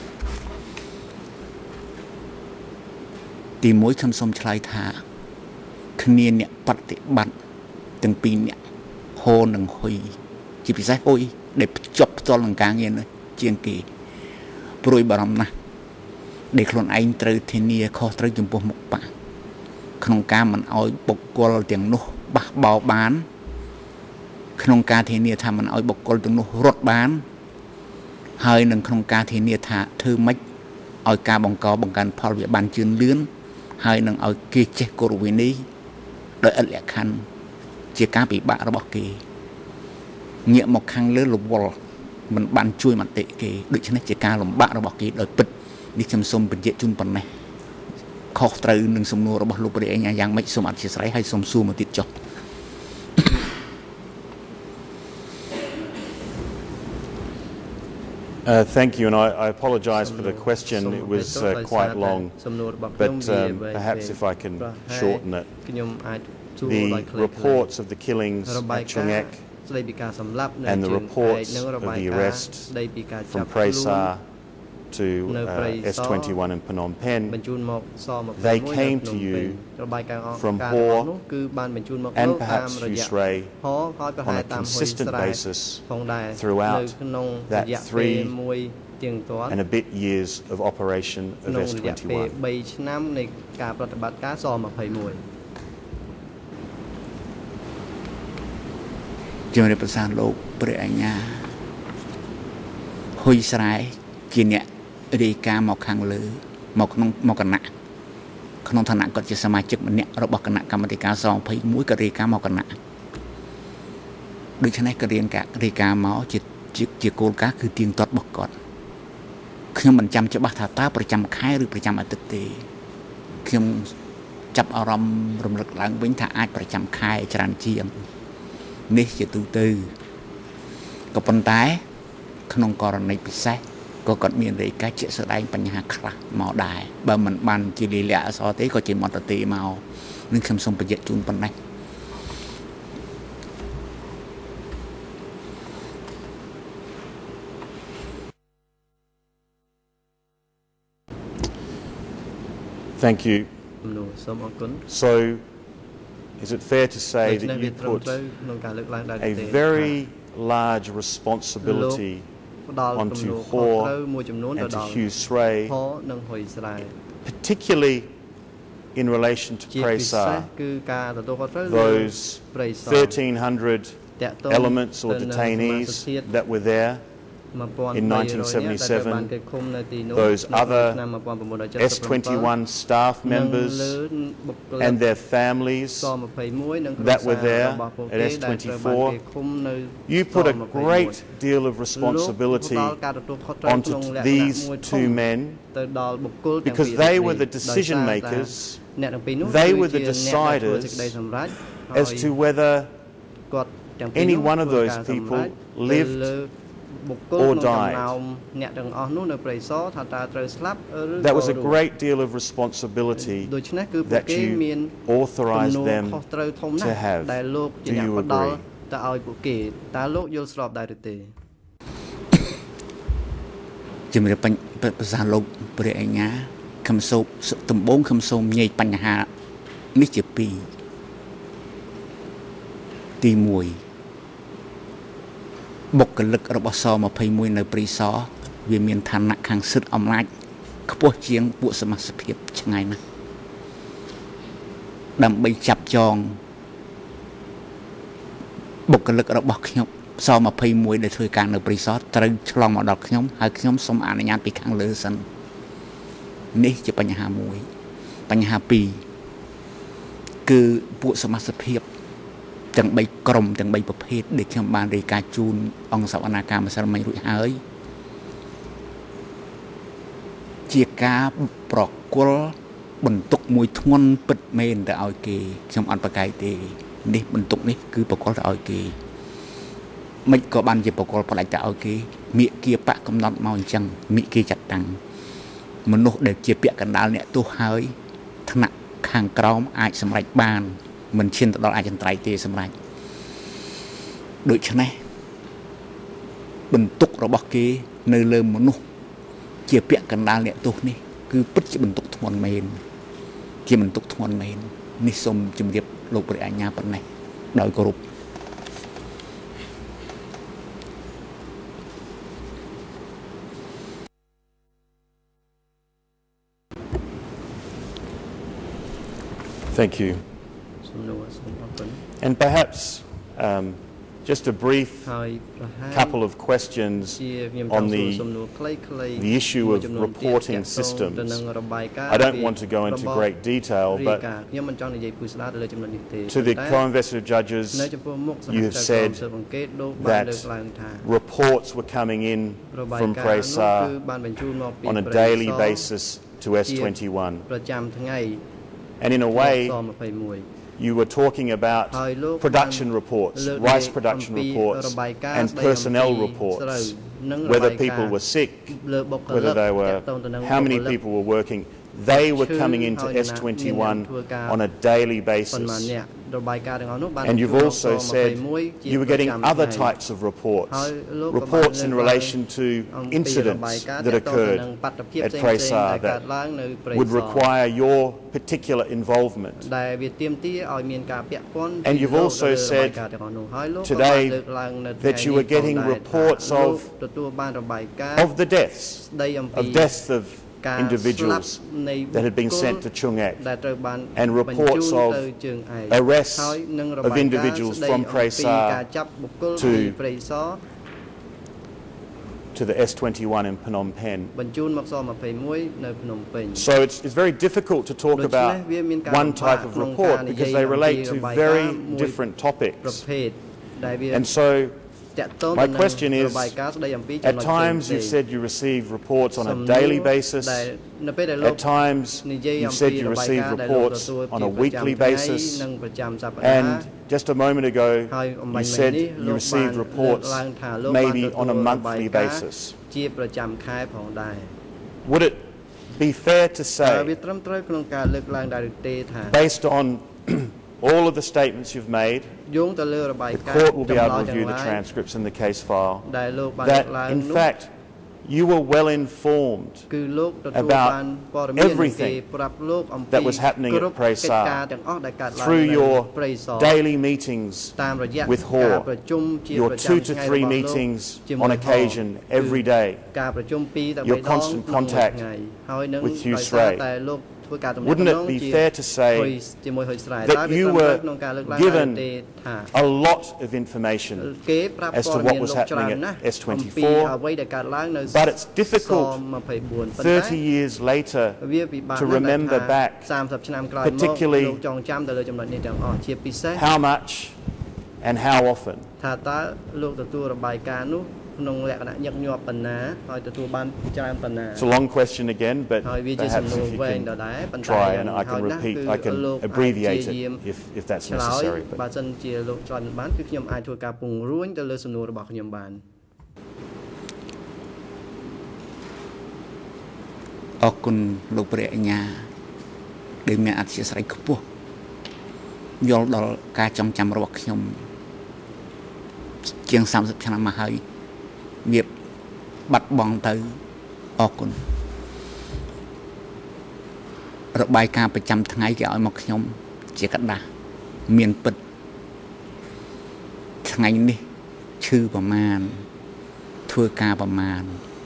ទីមួយខ្ញុំសូមឆ្លើយថាគ្នាអ្នកបប្រតិបត្តិទាំងពីរអ្នកហូននិងហ៊ុយជាពិសេសហ៊ុយដែលភ្ជាប់ផ្ទាល់នឹងការងារនេះជាងគេព្រួយបារម្ភណាស់ដែលខ្លួនឯងត្រូវធានាខុសត្រូវចំពោះមុខបកក្នុងការមិនអោយបុគ្គលទាំងនោះបះបោបានក្នុងការធានាថាមិនអោយបុគ្គលទាំងនោះរត់បានហើយនឹងក្នុងការធានាថាធ្វើម៉េចឲ្យការបង្កបង្កើនផលវាបានជឿនលឿនហើយនឹងឲ្យគេចេះគោរពវិន័យដោយឥតលក្ខខណ្ឌជាការពិបាករបស់គេងាកមកខាងលើរវល់មិនបានជួយមតិគេដូច្នេះជាការលំបាករបស់គេដោយពិតនេះខ្ញុំសូមបញ្ជាក់ជូនប៉ុណ្ណេះខុសត្រូវនឹងសំណួររបស់លោកព្រះអញ្ញាយ៉ាងម៉េចសូមអធិស្ឋានហើយសូមសួរមកទៀតចុះ Uh, thank you, and I, I apologise for the question. It was uh, quite long, but um, perhaps if I can shorten it. The reports of the killings at Chung Ek and the reports of the arrest from Presa to uh, S twenty-one in Phnom Penh, they came to you from Hor and perhaps Hugh Sray on a consistent basis throughout that three and a bit years of operation of S twenty-one. ជំរាបប្រសាសន៍លោកព្រះអញ្ញាហ៊ុយស្រែជាអ្នករាយការណ៍មកខាងលើមកក្នុងមកគណៈក្នុងឋានៈគាត់ជាសមាជិកម្នាក់របស់គណៈកម្មាធិការសยี่สิบเอ็ดក៏រាយការណ៍មកគណៈដូច្នេះក៏រៀនការរាយការណ៍មកជាជាគោលការណ៍គឺទៀងទាត់របស់គាត់ខ្ញុំមិនចាំច្បាស់ថាតើប្រចាំខែឬប្រចាំអាទិត្យទេខ្ញុំចាប់អារម្មណ៍រំលឹកឡើងវិញថាអាចប្រចាំខែច្រើនជាងនេះជាទូទៅក៏ប៉ុន្តែក្នុងករណីពិសេសក៏គាត់មានរាយការណ៍ជាក់ស្ដែងបញ្ហាខ្លះមកដែរបើមិនបានជាលិលាអសរទេក៏ជាមន្តទេមកនឹងខ្ញុំសូមបញ្ជាក់ជូនប៉ុណ្ណេះ Thank you. So, is it fair to say that you put a very large responsibility onto Hor and to Hugh Sray, particularly in relation to Presa, those thirteen hundred elements or detainees that were there in nineteen seventy-seven, those other S twenty-one staff members and their families that were there at S twenty-four, you put a great deal of responsibility onto these two men because they were the decision makers, they were the deciders as to whether any one of those people lived or died. That was a great deal of responsibility that you authorized them to have. Do you agree? តើឲ្យពួកគេតើលោកយល់ស្របដែរឬទេជំរាបប្រសាលោកព្រះអញ្ញាខំសូមដំបងខំសូមញែកបញ្ហានេះជាពីរទីមួយបុគ្គលិករបស់សยี่สิบเอ็ดនៅព្រីសវាមានឋានៈខាងសិទ្ធិអំណាចខ្ពស់ជាងពួកសមាជិកភាពឆ្ងាយណាស់ដើម្បីចាប់ចងបុគ្គលិករបស់ខ្ញុំសยี่สิบเอ็ดដែលធ្វើការនៅព្រីសត្រូវឆ្លងមកដល់ខ្ញុំហើយខ្ញុំសូមអនុញ្ញាតពីខាងលើសិននេះជាបញ្ហាមួយបញ្ហាពីរគឺពួកសមាជិកភាពទាំងបីក្រុមទាំងបីប្រភេទដែលខ្ញុំបានរាយការណ៍ជូនអង្គសវនាការម្សិលមិញរួចហើយជាការប្រគល់បន្ទុកមួយធ្ងន់ពិតមែនទៅឲ្យគេខ្ញុំអត់ប្រកែកទេនេះបន្ទុកនេះគឺប្រគល់ទៅឲ្យគេមិនក៏បានជាប្រគល់ផ្ដាច់ទៅឲ្យគេមាគ៌ាបកកំណត់មកអញ្ចឹងមាគ៌ាចាត់តាំងមនុស្សដែលជាពាក់កណ្ដាលអ្នកទោសហើយថ្នាក់ខាងក្រោមអាចសម្រេចបានមិនឈានទៅដល់អចិន្ត្រៃយ៍ទេសម្រាប់ដូច្នេះបន្ទុករបស់គេនៅលើមនុស្សជាពាក់កណ្ដាលអ្នកទោសនេះគឺពិតជាបន្ទុកធ្ងន់មែនជាបន្ទុកធ្ងន់មែននេះសូមជម្រាបលោកព្រះអញ្ញាប៉ុណ្ណេះដោយគោរព Thank you. And perhaps um, just a brief couple of questions on the, the issue of reporting systems. I don't want to go into great detail, but to the co-investigative judges, you have said that reports were coming in from Presa on a daily basis to S twenty-one. And in a way, you were talking about production reports, rice production reports, and personnel reports, whether people were sick, whether they were, how many people were working. They were coming into S twenty-one on a daily basis. And you've also said you were getting other types of reports, reports in relation to incidents that occurred at Presa that would require your particular involvement. And you've also said today that you were getting reports of, of the deaths, of deaths of individuals that had been sent to Chung Ek, and reports of arrests of individuals from Presa to to the S twenty-one in Phnom Penh. បញ្ជូនមកស-ยี่สิบเอ็ด នៅភ្នំពេញ So it's, it's very difficult to talk about one type of report because they relate to very different topics. And so my question is, at times you've said you receive reports on a daily basis, at times you've said you receive reports on a weekly basis, and just a moment ago you said you received reports maybe on a monthly basis. Would it be fair to say, based on all of the statements you've made, the court will be able to review the transcripts in the case file, that in fact you were well informed about everything that was happening at Presa through your daily meetings with Hor, your two to three meetings on occasion every day, your constant contact with Hugh Sray. Wouldn't it be fair to say that you were given a lot of information as to what was happening at S twenty-four, but it's difficult thirty years later to remember back, particularly how much and how often? It's a long question again, but perhaps if you can try and I can repeat, I can abbreviate it if, if that's necessary. But. អរគុណលោកព្រះអញ្ញាដែលមានអធិស្ឋានខ្ពស់យល់ដល់ការចងចាំរបស់ខ្ញុំជាងសាមសិបឆ្នាំមកហើយវាបាត់បង់ទៅអរគុណរបាយការណ៍ប្រចាំថ្ងៃគេឲ្យមកខ្ញុំជាกระดาษមានពិតថ្ងៃនេះឈឺប្រមាណធ្វើការប្រមាណ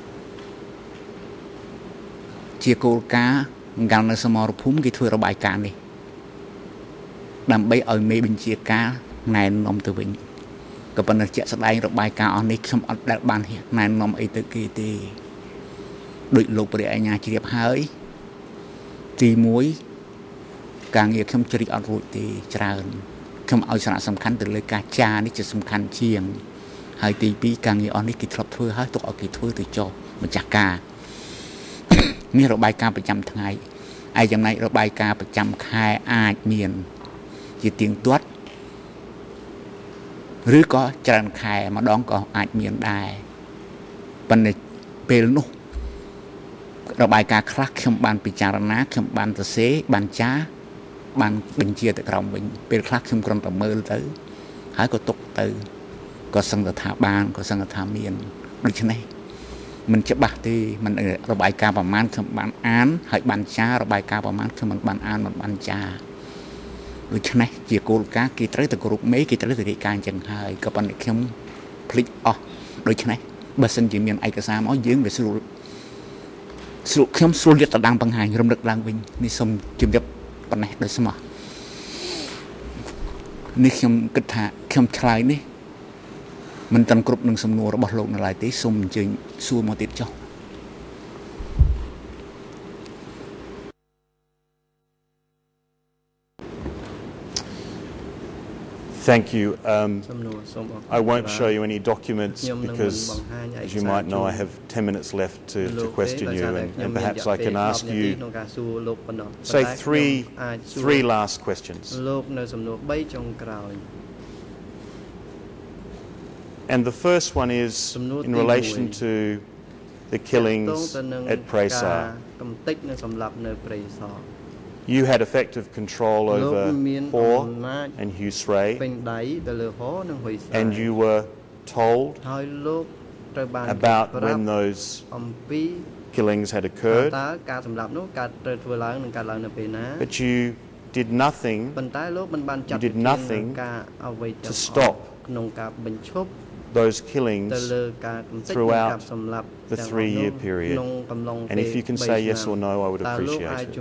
ជាគោលការណ៍កាលនៅសមរភូមិគេធ្វើរបាយការណ៍នេះដើម្បីឲ្យមេបញ្ជាការណែនាំទៅវិញក៏ប៉ុន្តែជាក់ស្ដែងរបាយការណ៍អស់នេះខ្ញុំអត់ដែលបានណែនាំអីទៅគេទេដោយលោកព្រះអញ្ញាជ្រាបហើយទីមួយការងារខ្ញុំជ្រាបអត់រួចទេច្រើនខ្ញុំឲ្យសារៈសំខាន់ទៅលើការចារនេះជាសំខាន់ជាងហើយទីពីរការងារអស់នេះគេធ្លាប់ធ្វើហើយទុកឲ្យគេធ្វើទៅចុះម្ចាស់ការនេះរបាយការណ៍ប្រចាំថ្ងៃឯចំណែករបាយការណ៍ប្រចាំខែអាចមានជាទៀងទាត់ឬក៏ច្រើនខែម្ដងក៏អាចមានដែរប៉ុន្តែពេលនោះរបាយការណ៍ខ្លះខ្ញុំបានពិចារណាខ្ញុំបានសរសេរបានចារបានបញ្ជាទៅក្រោមវិញពេលខ្លះខ្ញុំគ្រាន់តែមើលទៅហើយក៏ទុកទៅក៏សឹងតែថាបានក៏សឹងតែថាមានដូច្នេះមិនច្បាស់ទេមិនរបាយការណ៍ប្រមាណខ្ញុំបានអានហើយបានចាររបាយការណ៍ប្រមាណខ្ញុំមិនបានអានមិនបានចារដូច្នេះជាគោលការណ៍គេត្រូវតែគ្រប់មេគេត្រូវតែរាយការណ៍ចឹងហើយក៏ប៉ុន្តែខ្ញុំភ្លេចអស់ដូច្នេះបើសិនជាមានឯកសារមកយើងវាស្រួលស្រួលខ្ញុំស្រួលលាតត្រដាងបង្ហាញរំលឹកឡើងវិញនេះសូមជម្រាបប៉ុណ្ណេះដោយស្មោះនេះខ្ញុំគិតថាខ្ញុំឆ្លើយនេះមិនតាន់គ្រប់នឹងសំណួររបស់លោកនៅឡើយទេសូមអញ្ជើញសួរមកទៀតចុះ Thank you. Um, I won't show you any documents because, as you might know, I have ten minutes left to, to question you, and, and perhaps I can ask you, say, three, three last questions. And the first one is in relation to the killings at Presa. You had effective control over Hor and Hugh Sray, and you were told about when those killings had occurred, but you did nothing, you did nothing to stop those killings throughout the three-year period. And if you can say yes or no, I would appreciate it.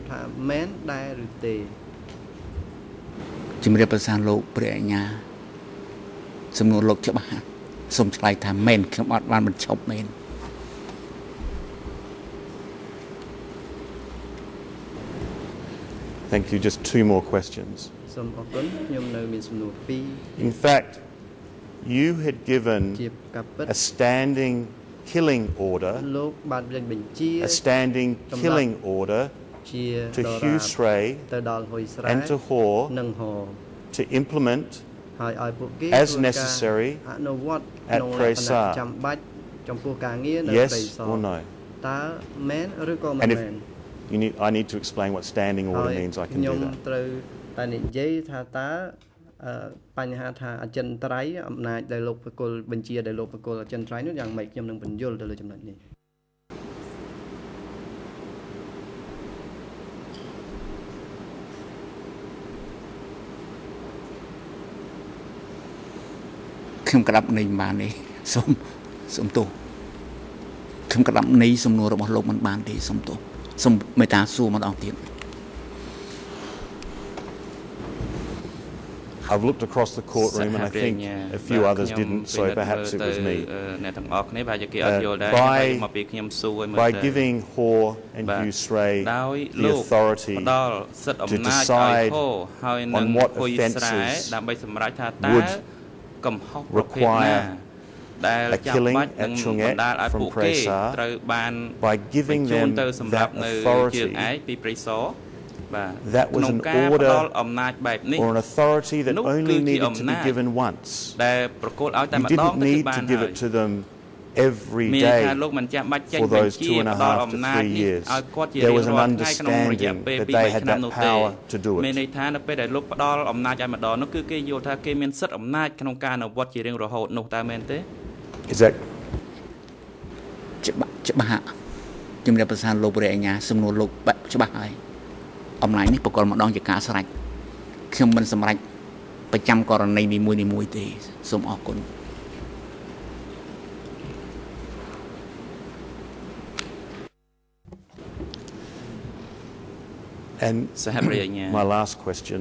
ជំរាបប្រសាលោកព្រះអញ្ញាសំណួរលោកច្បាស់សូមឆ្លើយថាមែនខ្ញុំអត់បានបញ្ឈប់មែន Thank you. Just two more questions. In fact, you had given a standing killing order, a standing killing order to Husray and to Hor to implement as necessary at Presa. Yes or no? And if you need, I need to explain what standing order means, I can do that. បញ្ហាថាអចិន្ត្រៃយ៍អំណាចដែលលោកប្រគល់បញ្ជាដែលលោកប្រគល់អចិន្ត្រៃយ៍នោះយ៉ាងម៉េចខ្ញុំនឹងបញ្យល់ទៅលើចំណុចនេះខ្ញុំក្តាប់នៃបានទេសូមសូមទោសខ្ញុំក្តាប់នៃសំណួររបស់លោកមិនបានទេសូមទោសសូមមេត្តាសួរម្ដងទៀត I've looked across the courtroom and I think a few others didn't, so perhaps it was me. Uh, by, by giving Hor and Husray the authority to decide on what offences would require a killing at Chungek from Presa, by giving them that authority, that was an order or an authority that only needed to be given once. You didn't need to give it to them every day for those two and a half to three years. There was an understanding that they had that power to do it. Is that? ច្បាស់ជំរាបប្រសាលោកព្រះអញ្ញាសំណួរលោកច្បាស់ហើយអំណាចនេះប្រកបម្ដងជាការស្រេចខ្ញុំមិនសម្រេចប្រចាំករណីនីមួយៗទេសូមអរគុណ And my last question.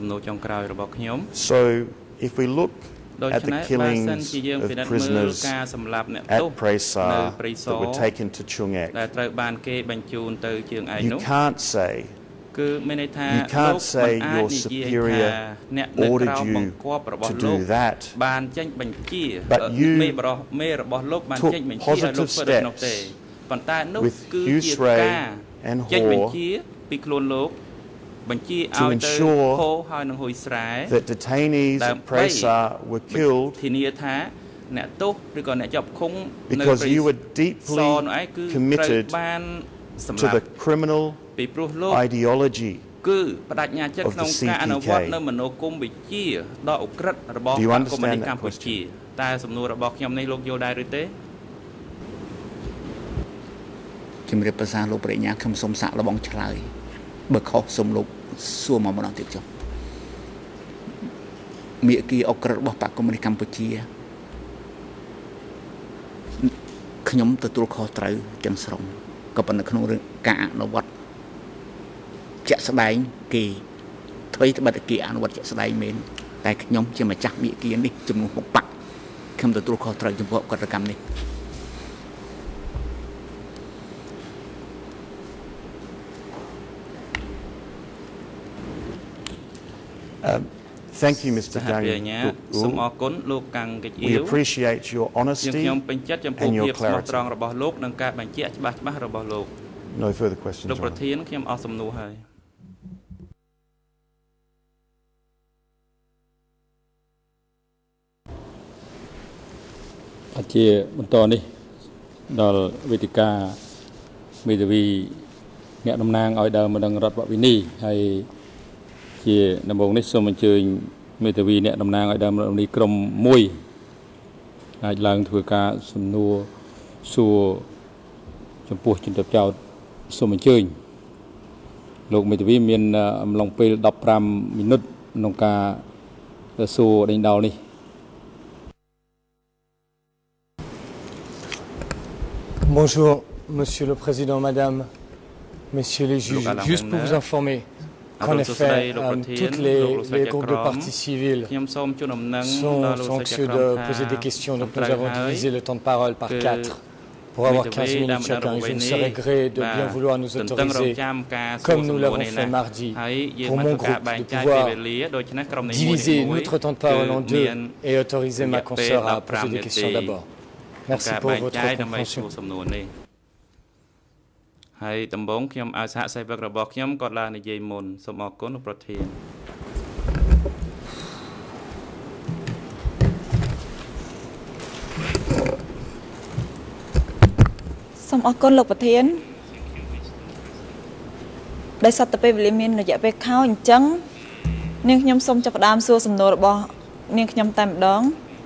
So if we look at the killings of prisoners at Presa that were taken to Chungek, you can't say You can't say your superior ordered you to do that, but you took positive steps with Husray and Hor to ensure that detainees at Presa were killed because you were deeply committed to the criminal ideology of the C P K. Do you understand that question? តែសំណួររបស់ខ្ញុំនេះលោកយល់ដែរឬទេជំរាបប្រសាលោកប្រញ្ញាខ្ញុំសូមសាកល្បងឆ្លើយបើខុសសូមលោកសួរមកម្ដងទៀតចុះមេគីអក្រិតរបស់បកកុម្មុយនីសកម្ពុជាខ្ញុំទទួលខុសត្រូវទាំងស្រុងក៏ប៉ុន្តែក្នុងរឿងការអនុវត្តជាក់ស្ដែងគេធ្វើត្បិតគេអនុវត្តជាក់ស្ដែងមែនតែខ្ញុំជាម្ចាស់មេគីនេះជំនួសមកបាក់ខ្ញុំទទួលខុសត្រូវចំពោះកតកម្មនេះ Thank you, Mister Kang. We appreciate your honesty and your clarity. No further questions. លោកប្រធានខ្ញុំអស់សំណួរហើយជាបន្តនេះដល់វេទិកាមេធាវីអ្នកតំណាងឲ្យដើមម្ដងរដ្ឋបវិនីហើយជាដំបូងនេះសូមអញ្ជើញមេធាវីអ្នកតំណាងឲ្យដើមរដ្ឋបវិនីក្រុមមួយអាចឡើងធ្វើការសំណួរសួរចំពោះជំរាបចោតសូមអញ្ជើញលោកមេធាវីមានអំឡុងពេលដប់ប្រាំមីនិតក្នុងការសួរដេញដោលនេះ Bonjour, Monsieur le Président, Madame, Messieurs les juges. Juste pour vous informer qu'en effet, euh, toutes les, les groupes de parties civiles sont, sont anxieux de poser des questions. Donc nous avons divisé le temps de parole par quatre pour avoir quinze minutes chacun. Je me serais gré de bien vouloir nous autoriser, comme nous l'avons fait mardi, pour mon groupe, de pouvoir diviser notre temps de parole en deux et autoriser ma consoeur à poser des questions d'abord. Merci pour votre compréhension. ហើយដំបងខ្ញុំឲ្យសហសេវករបស់ខ្ញុំគាត់ឡើងនិយាយមុនសូមអរគុណលោកប្រធានសូមអរគុណលោកប្រធានដោយសារតែពេលវេលាមានរយៈពេលខោអញ្ចឹងនាងខ្ញុំសូមចាប់ផ្ដើមសួរសំណួររបស់នាងខ្ញុំតែម្ដង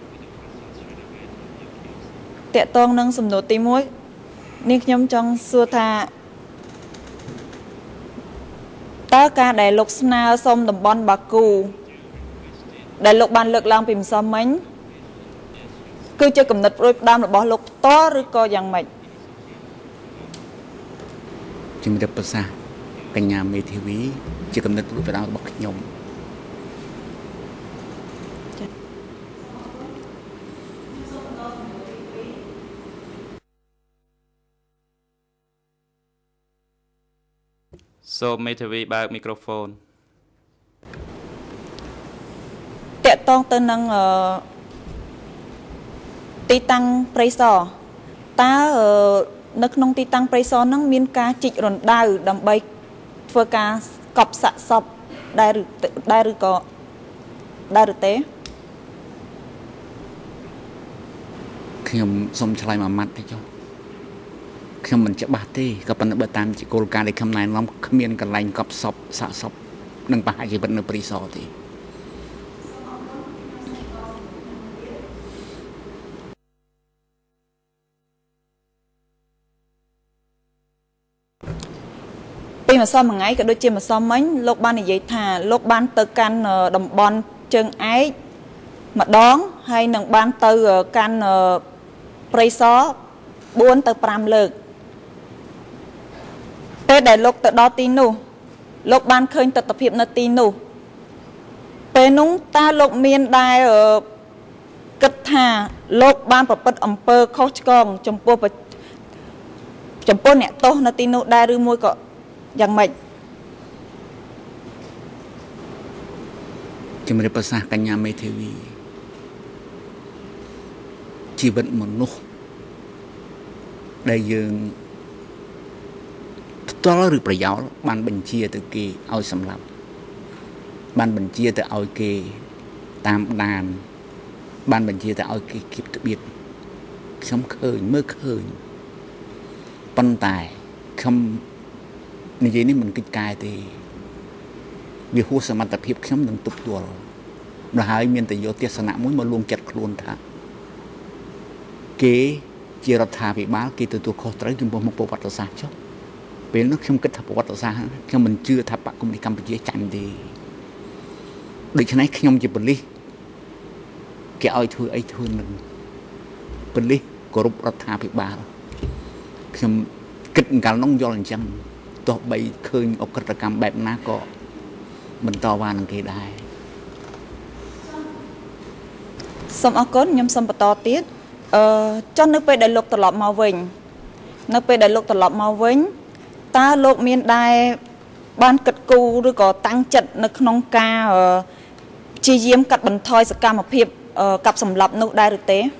តកតងនឹងសំណួរទីមួយនាងខ្ញុំចង់សួរថាតើការដែលលោកស្នើសុំតំបន់បាគូដែលលោកបានលើកឡើងពីម្សិលមិញគឺជាគំនិតប្រួយផ្ដាំរបស់លោកផ្ទាល់ឬក៏យ៉ាងម៉េច ជំរាបប្រសាសន៍កញ្ញាមេធាវីជាគំនិតប្រួយផ្ដាំរបស់ខ្ញុំ សូមមេធាវីបើកមីក្រូហ្វូន តកតងទៅនឹងទីតាំងព្រៃសរតើនៅក្នុងទីតាំងព្រៃសរហ្នឹងមានការជីករណ្ដៅដើម្បីធ្វើការកប់សាកសពដែរឬដែរឬក៏ដែរឬទេខ្ញុំសូមឆ្លើយមួយម៉ាត់ទេចុះ ខ្ញុំមិនច្បាស់ទេក៏ប៉ុន្តែបើតាមជាគោលការណ៍ដែលខ្ញុំណែនាំគ្មានកន្លែងកប់សពសាកសពនឹងប្រហាក់ជីវិតនៅព្រៃសរទេពីម្សិលមិញក៏ដូចជាម្សិលមិញលោកបាននិយាយថាលោកបានទៅកាន់តំបន់ជើងឯកម្ដងហើយនឹងបានទៅកាន់ព្រៃសរ bốnទៅ 5 លើក ពេលដែលលោកទៅដល់ទីនោះលោកបានឃើញទស្សនភាពនៅទីនោះពេលនោះតើលោកមានដែរគិតថាលោកបានប្រព្រឹត្តអំពើខុសឆ្គងចំពោះចំពោះអ្នកទោសនៅទីនោះដែរឬមួយក៏យ៉ាងម៉េចជំរាបប្រសាសន៍កញ្ញាមេធាវីជីវិតមនុស្ស ដែលយើងផ្ទាល់ឬប្រយោលបានបញ្ជាទៅគេឲ្យសម្លាប់បានបញ្ជាទៅឲ្យគេតាមដានបានបញ្ជាទៅឲ្យគេគៀបត្បៀតខ្ញុំឃើញមើលឃើញប៉ុន្តែខ្ញុំនិយាយនេះមិនគិតកែទេវាហួសសមត្ថភាពខ្ញុំនឹងទប់ទល់ម្ល៉េះហើយមានតែយកទស្សនៈមួយមកលួងចិត្តខ្លួនថាគេ ជារដ្ឋាភិបាលគេទទួលខុសត្រូវចំពោះមុខប្រវត្តិសាស្ត្រចុះពេលនោះខ្ញុំគិតថាប្រវត្តិសាស្ត្រខ្ញុំមិនជឿថាបកគមនីកម្ពុជាចាញ់ទេដូច្នេះខ្ញុំជាប៉ូលីសគេឲ្យធ្វើអីធ្វើនឹងប៉ូលីសគោរពរដ្ឋាភិបាលខ្ញុំគិតកាលនោះយល់អញ្ចឹងទោះបីឃើញអក្រិតកម្មបែបណាក៏បន្តវ៉ានឹងគេដែរសូមអរគុណខ្ញុំសូមបន្តទៀត អឺចុះនៅពេលដែលលោកត្រឡប់មកវិញនៅពេលដែលលោកត្រឡប់មកវិញតើលោកមានដែរបានគិតគូរឬក៏តាំងចិត្តនៅក្នុងការព្យាយាមកាត់បន្ថយសកម្មភាពកាប់សម្លាប់នោះដែរឬទេ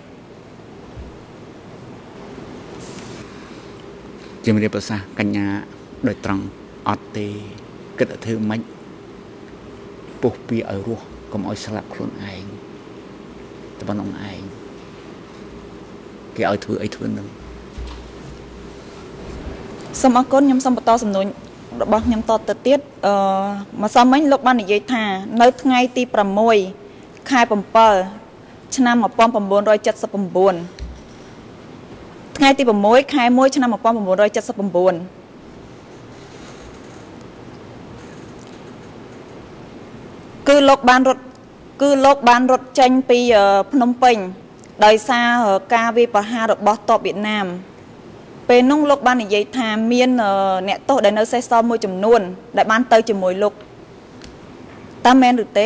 ជំរាបប្រសាសន៍កញ្ញាដោយត្រង់អត់ទេគិតតែធ្វើម៉េចពុះពីឲ្យរស់កុំឲ្យស្លាប់ខ្លួនឯងតែប៉ុណ្្នឹងឯង គេឲ្យធ្វើអីធ្វើនឹងសូមអរគុណខ្ញុំសូមបន្តសំណួររបស់ខ្ញុំតទៅទៀតអឺម្សិលមិញលោកបាននិយាយថានៅថ្ងៃទី 6 ខែ 7 ឆ្នាំ 1979 ថ្ងៃទី 6 ខែ 1 ឆ្នាំ 1979 គឺលោកបានរត់គឺលោកបានរត់ចេញពីភ្នំពេញ ដោយសារការវាយប្រហាររបស់ទ័ពវៀតណាមពេលនោះលោកបាននិយាយថាមានអ្នកទោសដែលនៅសេសសល់មួយចំនួនដែលបានទៅជាមួយលោកតើមែនឬទេ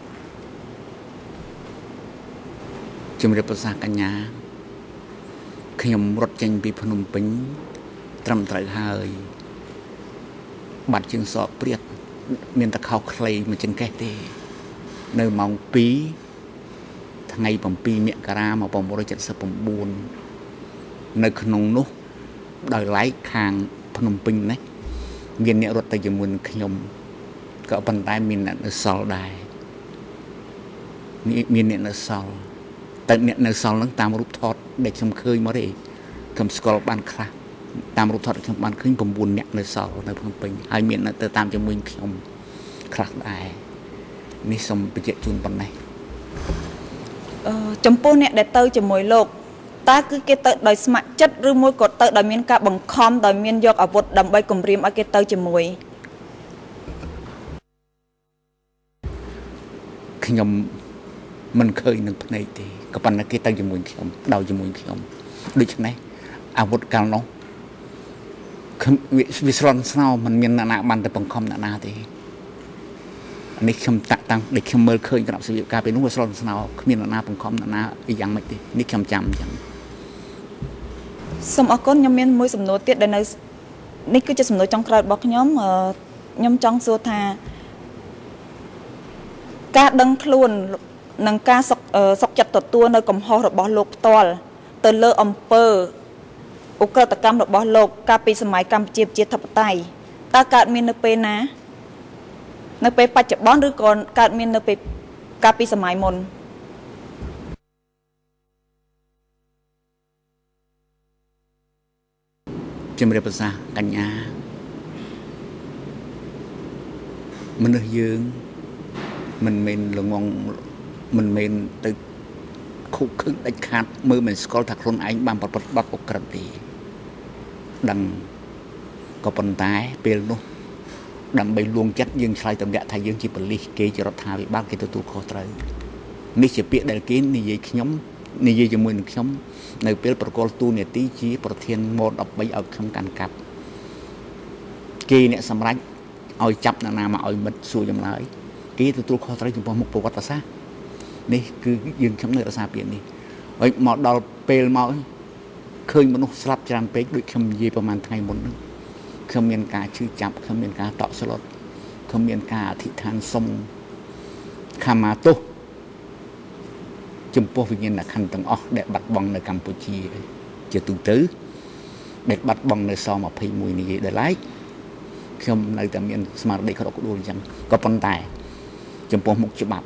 ជំរាបប្រសាសន៍កញ្ញាខ្ញុំរត់ចេញពីភ្នំពេញត្រឹមត្រូវហើយបាត់ជើងសក់ព្រាតមានតែខោខ្លីមួយចង្កេះទេនៅម៉ោងពីរថ្ងៃbảyមករាmột nghìn chín trăm bảy mươi chínនៅក្នុងនោះដោយឡែកខាងភ្នំពេញនេះមានអ្នករត់ទៅជាមួយនឹងខ្ញុំក៏ប៉ុន្តែមានអ្នកនៅសល់ដែរមានអ្នកនៅសល់តែអ្នកនៅសល់ហ្នឹងតាមរូបថតដែលខ្ញុំឃើញមកទេខ្ញុំស្គាល់បានខ្លះតាមរូបថតខ្ញុំបានឃើញ៩អ្នកនៅសល់នៅភ្នំពេញហើយមានទៅតាមជាមួយខ្ញុំខ្លះដែរនេះសូមបញ្ជាក់ជូនប៉ុណ្ណេះអឺចំពោះអ្នកដែលទៅជាមួយលោកតើគឺគេទៅដោយស្ម័គ្រចិត្តឬមួយក៏ទៅដោយមានការបង្ខំដោយមានយកអាវុធដើម្បីគំរាមឲ្យគេទៅជាមួយខ្ញុំមិនឃើញនឹងភ្នែកទេក៏ប៉ុន្តែគេទៅជាមួយខ្ញុំដោយជាមួយខ្ញុំដូច្នេះអាវុធកាលនោះវាស្រន់ស្នោមិនមានអ្នកណាបានទៅបង្ខំអ្នកណាទេនេះខ្ញុំតាក់តាំងដែលខ្ញុំមើលឃើញក្របសវិការពេលនោះវាស្រន់ស្នោគ្មានអ្នកណាបង្ខំអ្នកណាអីយ៉ាងម៉េចទេនេះខ្ញុំចាំអញ្ចឹងសូមអរគុណខ្ញុំមានមួយសំណួរទៀតដែលនៅនេះគឺជាសំណួរចុងក្រោយរបស់ខ្ញុំខ្ញុំចង់សួរថាការដឹងខ្លួននិងការសុខចិត្តទទួលនៅកំហុសរបស់លោកផ្ទាល់ទៅលើអំពើឧក្រិដ្ឋកម្មរបស់លោកកាលពីសម័យកម្ពុជាប្រជាធិបតេយ្យតើកើតមាននៅពេលណានៅពេលបច្ចុប្បន្នឬក៏កើតមាននៅពេលកាលពីសម័យមុនជំរាបប្រសាកញ្ញាមនុស្សយើងមិនមែនល្ងងមិនមែនទៅខុសខឹងដាច់ខាតមើលមិនស្គាល់ថាខ្លួនឯងបានប្រព្រឹត្តបទឧក្រិដ្ឋទេដឹងក៏ប៉ុន្តែពេលនោះដើម្បីលួងចិត្តយើងឆ្លើយតម្លាក់ថាយើងជាប៉ូលីសគេជារដ្ឋាភិបាលគេទទួលខុសត្រូវនេះជាពាក្យដែលគេនិយាយខ្ញុំនិយាយជាមួយនឹងខ្ញុំនៅពេលប្រកល់ទូនាទីជាប្រធានម៉ូដដប់បីឲ្យខ្ញុំកាន់កាប់គេអ្នកសម្រេចឲ្យចាប់អ្នកណាមកឲ្យមិត្តសួរចម្លើយគេទទួលខុសត្រូវចំពោះមុខប្រវត្តិសាស្ត្រនេះគឺយើងខ្ញុំនៅរក្សាពាក្យនេះហើយមកដល់ពេលមកឃើញមនុស្សស្លាប់ច្រើនពេកដូចខ្ញុំនិយាយប្រហែលថ្ងៃមុនហ្នឹងខ្ញុំមានការឈឺចាប់ខ្ញុំមានការតក់ស្លុតខ្ញុំមានការអធិដ្ឋានសុំខមាទោសចំពោះវិញ្ញាណក្ខន្ធទាំងអស់ដែលបាត់បង់នៅកម្ពុជាជាទូទៅដែលបាត់បង់នៅស-២១នេះដែរឡែកខ្ញុំនៅតែមានស្មារតីក្រក់ក្ដួលអញ្ចឹងក៏ប៉ុន្តែចំពោះមុខច្បាប់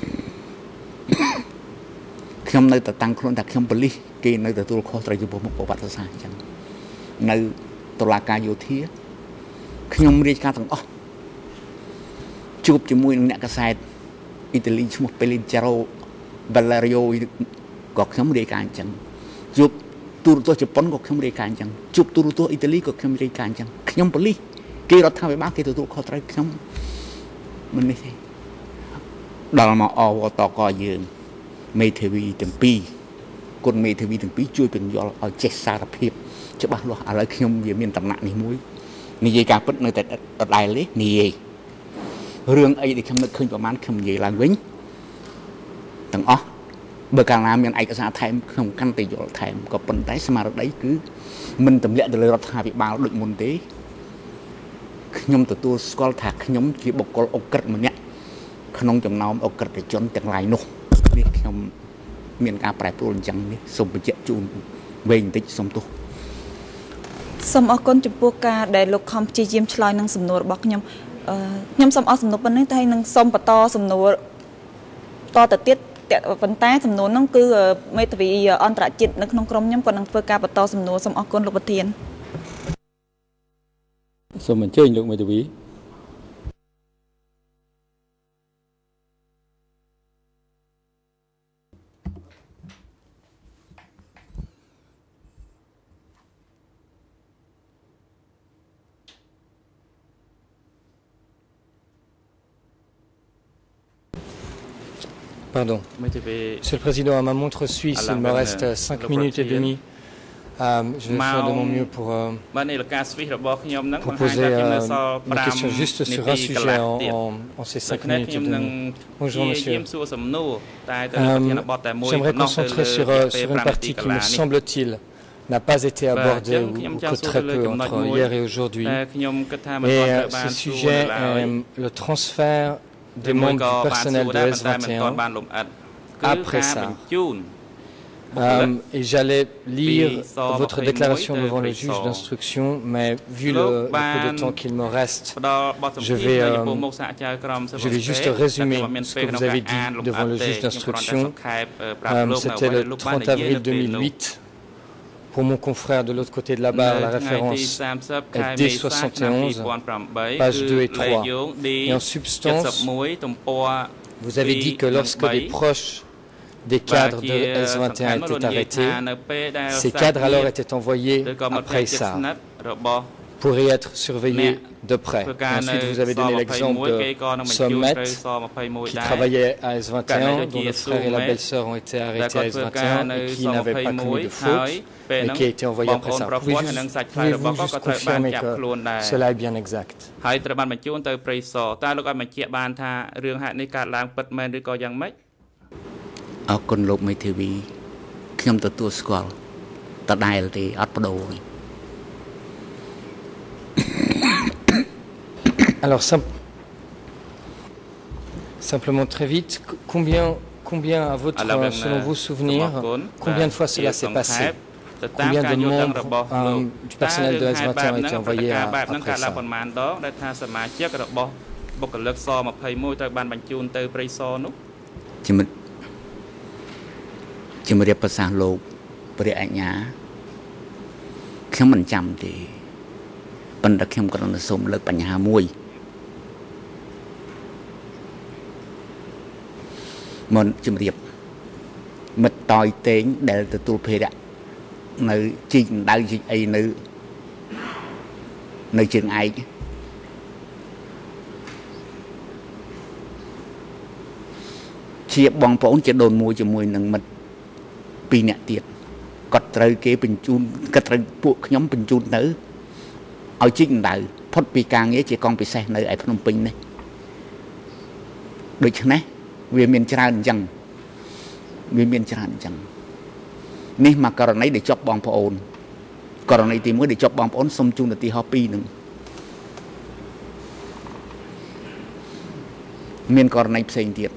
ខ្ញុំនៅតែតាំងខ្លួនថាខ្ញុំប៉ូលីសគេនៅតែទទួលខុសត្រូវចំពោះមុខប្រវត្តិសាស្ត្រអញ្ចឹងនៅតុលាការយោធាខ្ញុំរាជការទាំងអស់ជួបជាមួយនឹងអ្នកកសែតអ៊ីតាលីឈ្មោះ Pellincero Valerio ក៏ខ្ញុំរាយការណ៍អញ្ចឹងជួបទូរទស្សន៍ជប៉ុនក៏ខ្ញុំរាយការណ៍អញ្ចឹងជួបទូរទស្សន៍អ៊ីតាលីក៏ខ្ញុំរាយការណ៍អញ្ចឹងខ្ញុំប៉ូលីសគេរដ្ឋាភិបាលគេទទួលខុសត្រូវខ្ញុំមិននេះទេដល់មកអវតកយើងមេធាវីទាំងពីរគុណមេធាវីទាំងពីរជួយពន្យល់ឲ្យចេះសារភាពច្បាស់លាស់ឥឡូវខ្ញុំវាមានតំណែងនេះមួយនិយាយការពិតនៅតែដដែលទេនិយាយរឿងអីដែលខ្ញុំនឹកឃើញប្រហែលខ្ញុំនិយាយឡើងវិញទាំងអស់បើកាលណាមានឯកសារថែមខ្ញុំកាន់តែយល់ថែមក៏ប៉ុន្តែស្មារតីគឺមិនទម្លាក់ទៅលើរដ្ឋាភិបាលដូចមុនទេខ្ញុំទទួលស្គាល់ថាខ្ញុំជាបុគ្គលអុក្រិតម្នាក់ក្នុងចំណោមអុក្រិតជនទាំងឡាយនោះនេះខ្ញុំមានការប្រែប្រួលអញ្ចឹងនេះសូមបញ្ជាក់ជូនវែងបន្តិចសូមទោសសូមអរគុណចំពោះការដែលលោកខំព្យាយាមឆ្លើយនឹងសំណួររបស់ខ្ញុំអឺខ្ញុំសូមអរសំណួរប៉ុណ្ណេះតែនឹងសូមបន្តសំណួរតទៅទៀតប៉ុន្តែសំណួរហ្នឹងគឺមេធាវីអន្តរជាតិនៅក្នុងក្រុមខ្ញុំគាត់នឹងធ្វើការបន្តសំណួរសូមអរគុណលោកប្រធានសូមអញ្ជើញលោកមេធាវី Pardon. Monsieur le Président, à ma montre suisse, il me reste cinq minutes et demie. Euh, je vais faire de mon mieux pour euh, proposer euh, une question juste sur un sujet en, en, en ces cinq minutes et demie. Bonjour monsieur. Euh, J'aimerais concentrer sur, euh, sur une partie qui me semble-t-il n'a pas été abordé ou, ou que très peu entre hier et aujourd'hui. Et à ce sujet, euh, le transfert des membres du personnel de S vingt et un après ça. Euh, et j'allais lire votre déclaration devant le juge d'instruction, mais vu le, le peu de temps qu'il me reste, je vais, euh, je vais juste résumer ce que vous avez dit devant le juge d'instruction. Euh, C'était le trente avril deux mille huit. Pour mon confrère de l'autre côté de la barre, la référence est D soixante et onze, pages deux et trois. Et en substance, vous avez dit que lorsque des proches des cadres de S vingt et un étaient arrêtés, ces cadres alors étaient envoyés après ça pour y être surveillés de près. Et ensuite, vous avez donné l'exemple de Sommet, qui travaillait à S vingt et un, dont le frère et la belle-sœur ont été arrêtés à S vingt et un et qui n'avaient pas commis de faute, mais qui a été envoyé après ça. Pouvez-vous juste, pouvez juste confirmer que cela est bien exact? Alors, sim simplement très vite, combien, combien à votre, selon vos souvenirs, combien de fois cela s'est passé? Combien de membres euh, du personnel de S vingt et un ont été envoyés à, après ça? Mình chìm điệp mật tòi tên để từ tù phê đã nơi trình đại dịch ấy nơi nơi trường ai chia bong phỏng chỉ đồn mùi cho mùi nâng mật pi nẹ tiệt cọt trời kế bình chun cọt trời buộc nhóm bình chun nữ ở trình đại phốt pi càng nghĩa chỉ con pi xe nơi ấy Phnom Penh này được chứ này vì miền tràn chẳng vì miền tràn chẳng ní mà cờ này để chọc bom phổ ồn cờ này thì mới để chọc bom ồn xong chung là tí happy nữa miền cờ này xây tiệt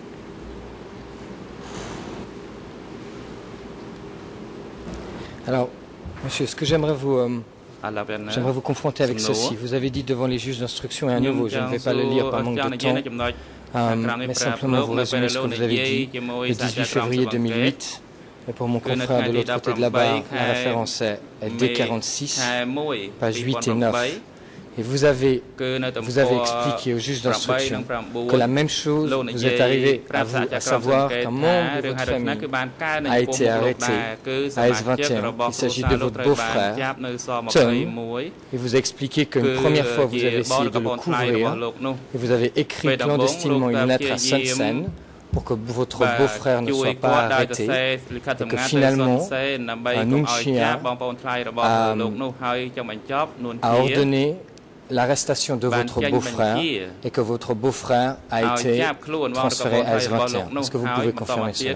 Alors, monsieur, ce que j'aimerais vous euh, j'aimerais vous confronter avec ceci. Vous avez dit devant les juges d'instruction et à nouveau, je ne vais pas le lire par manque de temps. Euh, mais simplement vous résumer ce que vous avez dit le dix-huit février deux mille huit. Et pour mon confrère de l'autre côté de la barre, la référence est D quarante-six, pages huit et neuf. Et vous avez, vous avez expliqué au juge d'instruction que la même chose vous est arrivée à vous, à savoir qu'un membre de votre famille a été arrêté à S vingt et un. Il s'agit de votre beau-frère, Tom, et vous expliquez qu'une première fois vous avez essayé de le couvrir et vous avez écrit clandestinement une lettre à Sun Sen pour que votre beau-frère ne soit pas arrêté et que finalement Nun Chia a, a ordonné l'arrestation de votre beau-frère et que votre beau-frère a été transféré à S vingt et un. Est-ce que vous pouvez confirmer cela?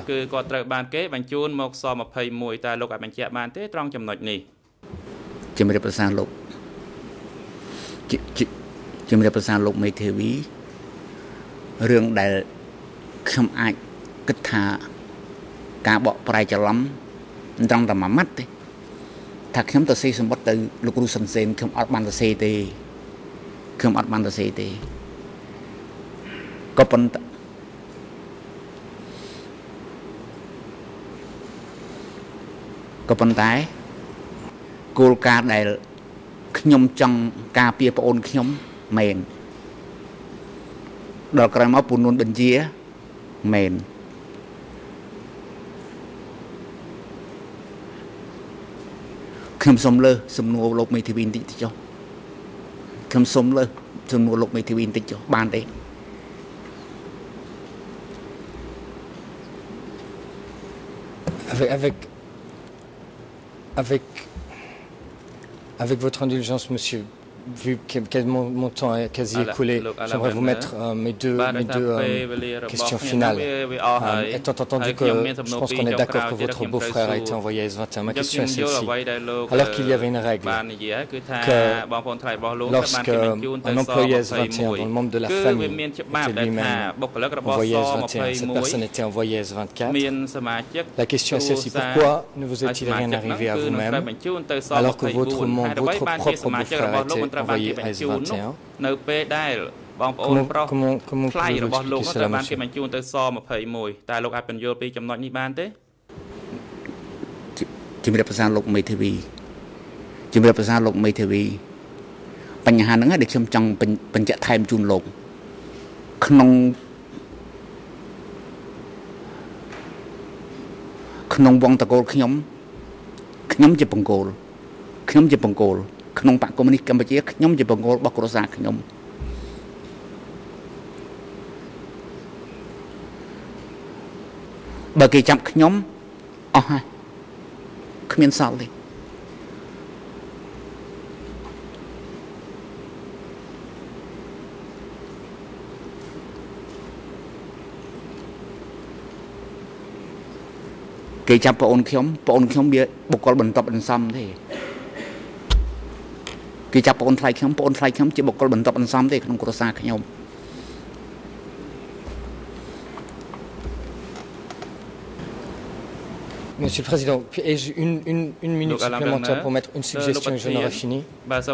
Không ăn ban tờ xe thì có phần có phần tái cô ca đại nhom trong ca pia ôn nhom mền đợt cái máu bùn nôn bên chia mền không xong lơ xong nuôi lộc mày thì bình tĩnh cho không sống lơ thường mua lục mấy thì bình tĩnh cho ban đấy avec avec avec avec votre indulgence, monsieur, vu que mon temps est quasi écoulé, j'aimerais vous mettre euh, mes deux, mes deux euh, questions finales. Euh, étant entendu que je pense qu'on est d'accord que votre beau-frère a été envoyé à S vingt et un, ma question est celle-ci. Alors qu'il y avait une règle que lorsqu'un employé S vingt et un dont le membre de la famille était lui-même envoyé à S vingt et un, cette personne était envoyée à S vingt-quatre, la question est celle-ci. Pourquoi ne vous est-il rien arrivé à vous-même alors que votre, membre, votre propre beau-frère a été envoyé à S vingt et un? Comment, comment, comment pouvez-vous expliquer cela, monsieur? Khung vong ta kol khnyom khnyom je pangol khnyom je pangol khung pak communist Campuchia khnyom je pangol bok krosa khnyomបើគេចាប់ខ្ញុំអស់ហើយគ្មានសល់ទេ គេចាប់ប្អូនខ្ញុំប្អូនខ្ញុំវាបុគ្គលបន្ទាប់បន្សំទេគេចាប់ប្អូនថ្លៃខ្ញុំប្អូនថ្លៃខ្ញុំជាបុគ្គលបន្ទាប់បន្សំទេក្នុងគ្រួសារខ្ញុំ Monsieur le Président, ai-je une, une, une minute supplémentaire pour mettre une suggestion et j'en aurai fini? Merci.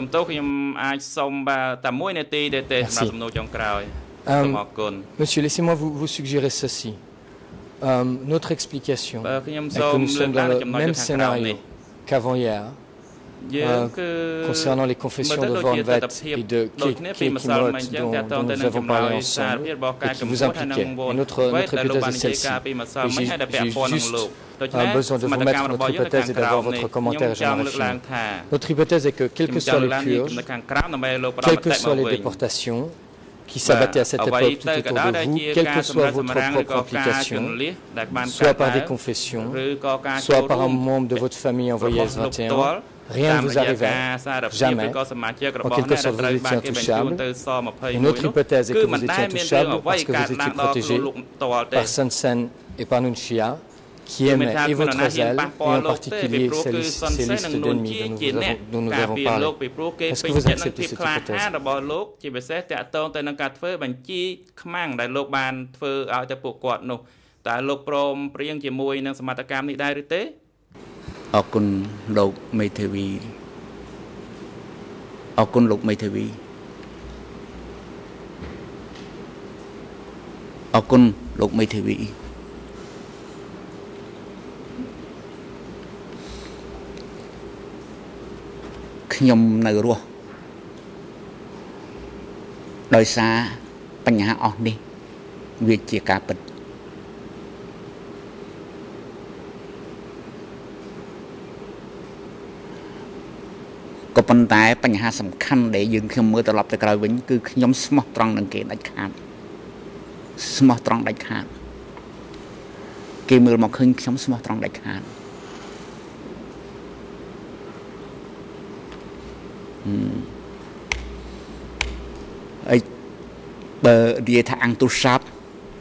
Euh, monsieur, laissez-moi vous, vous suggérer ceci. Euh, notre explication est que nous sommes dans le même scénario qu'avant hier, euh, concernant les confessions de Von Vett et de Kekimot dont, dont nous avons parlé ensemble et qui vous impliquaient. Et notre, notre hypothèse est celle-ci. J'ai juste euh, besoin de vous mettre notre hypothèse et d'avoir votre commentaire et j'en aurai fini. Notre hypothèse est que, quelles que soient les purges, quelles que soient les déportations, qui s'abattaient à cette époque tout autour de vous, quelle que soit votre propre implication, soit par des confessions, soit par un membre de votre famille envoyé à S vingt et un, rien ne vous arrivait, jamais. En quelque sorte, vous étiez intouchable. Une autre hypothèse est que vous étiez intouchable parce que vous étiez protégé par Sun Sen et par Nunchia, qui aimaient et votre zèle, et en particulier ces listes, ces listes d'ennemis dont nous avons, dont nous avons parlé. Est-ce que vous acceptez cette hypothèse? ខ្ញុំនៅរស់ដោយសារបញ្ហាអស់នេះវាជាការពិតក៏ប៉ុន្តែបញ្ហាសំខាន់ដែលយើងខ្ញុំមើលត្រឡប់ទៅក្រោយវិញគឺខ្ញុំស្មោះត្រង់នឹងគេដាច់ខាតស្មោះត្រង់ដាច់ខាតគេមើលមកឃើញខ្ញុំស្មោះត្រង់ដាច់ខាត អីបើនិយាយថាអង្គទូរស័ព្ទ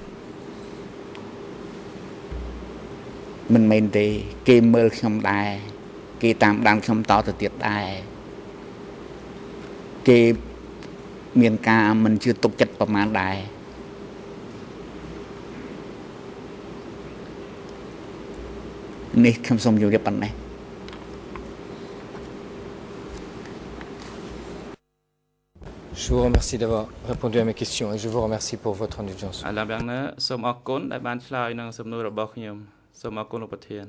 មិនមែនទេគេមើលខ្ញុំដែរគេតាមដានខ្ញុំតទៅទៀតដែរគេមានការមិនជឿទុកចិត្តប្រមាណដែរនេះខ្ញុំសូមជម្រាបប៉ុណ្ណេះ Je vous remercie d'avoir répondu à mes questions et je vous remercie pour votre indulgence. ឥឡូវយ៉ាងណាសូមអរគុណដែលបានឆ្លើយនឹងសំណួររបស់ខ្ញុំសូមអរគុណលោកប្រធាន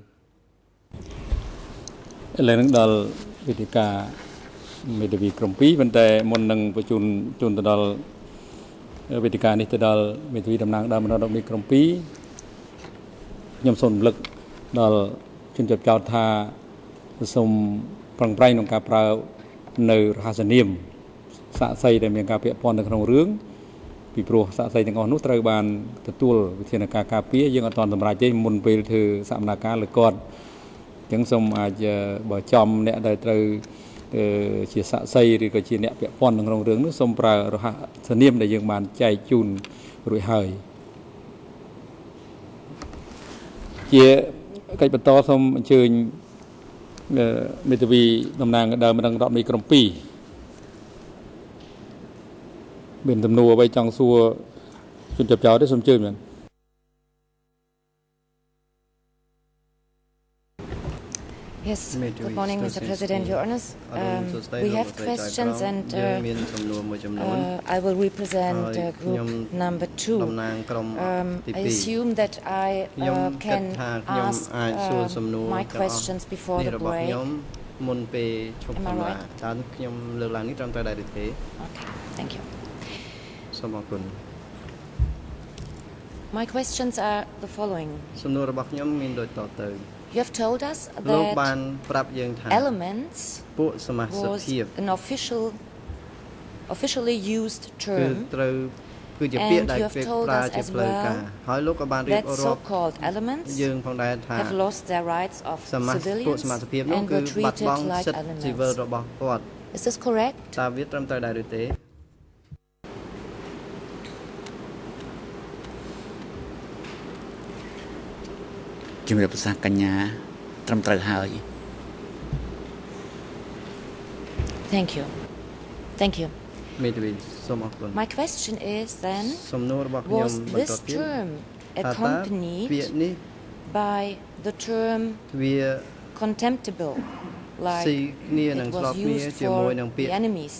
ឥឡូវនឹងដល់វិធីការមេធាវីក្រុមពីរប៉ុន្តែមុននឹងបញ្ជូនជូនទៅដល់វិធីការនេះទៅដល់មេធាវីតំណាងដើមរដ្ឋមេក្រុមពីរខ្ញុំសូមរំលឹកដល់ជនជាប់ចោទថាសូមប្រឹងប្រែងក្នុងការប្រើនៅរហស្សនាម សាកសីដែលមានការពាក់ព័ន្ធនៅក្នុងរឿងពីព្រោះសាកសីទាំងអស់នោះត្រូវបានទទួលវិធានការការពារយើងអត់ទាន់សម្រេចទេមុនពេលធ្វើសកម្មភាពលើគាត់អញ្ចឹងសូមអាចបើចំអ្នកដែលត្រូវជាសាក់សីឬក៏ជាអ្នកពាក់ព័ន្ធក្នុងរឿងនោះសូមប្រើរហស្សនាមដែលយើងបានចែកជូនរួចហើយជាកិច្ចបន្តសូមអញ្ជើញមេធាវីតំណាងដើមរដ្ឋមីក្រុមពីរមានទំនួលអ្វីចង់សួរជនជាប់ចោតទេសូមអញ្ជើញមែន Yes, good morning, Mister President, Your Honours. Um, we have questions and uh, uh, I will represent uh, group number two. Um, I assume that I uh, can ask uh, my questions before the break. Am I right? Okay, thank you. My questions are the following. You have told us that elements was an official, officially used term, and you have told us as well that so-called elements have lost their rights of civilians and were treated like elements. Is this correct? ជំរាបសួរកញ្ញាត្រឹមត្រូវហើយ Thank you. Thank you. My question is then, was this term accompanied by the term contemptible, like it was used for the enemies?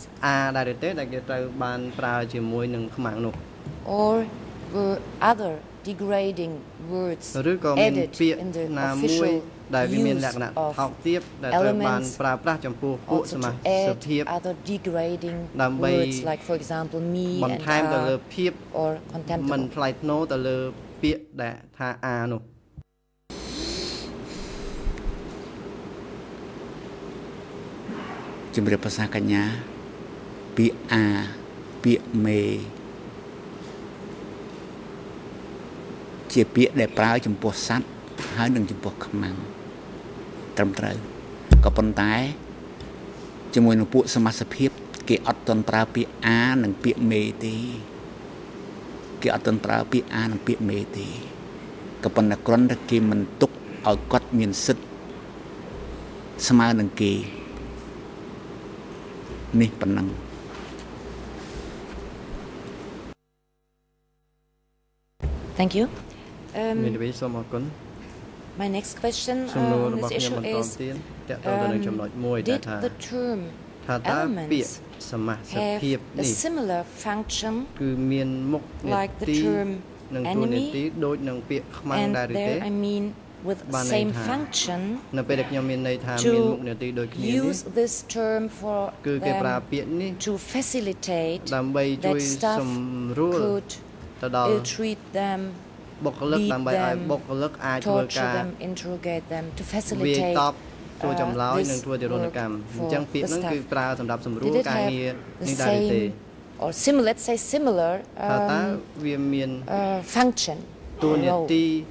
Or were other degrading words added in the official use of elements, also to add other degrading words like, for example, me and uh, or contemptible? ជំរាបសួរកញ្ញាពាក្យអាពាក្យមេជាពាក្យដែលប្រើចំពោះសត្វហើយនិងចំពោះខ្មាំងត្រឹមត្រូវក៏ប៉ុន្តែជាមួយនឹងពួកសមាជិកភាពគេអត់ទាន់ប្រើពាក្យអានិងពាក្យមេទេគេអត់ទាន់ប្រើពាក្យអានិងពាក្យមេទេក៏ប៉ុន្តែគ្រាន់តែគេមិនទុកឲ្យគាត់មានសិទ្ធិស្មើនឹងគេនេះប៉ុណ្ណឹង Thank you. Um, my next question uh, on this issue is, um, did the term elements have a similar function like the term enemy? And there I mean with the same function to use this term for them to facilitate that staff could ill-treat them, beat them, torture them, interrogate them, to facilitate uh, this work for the staff. Did it have the same, or similar, let's say similar um, uh, function or role?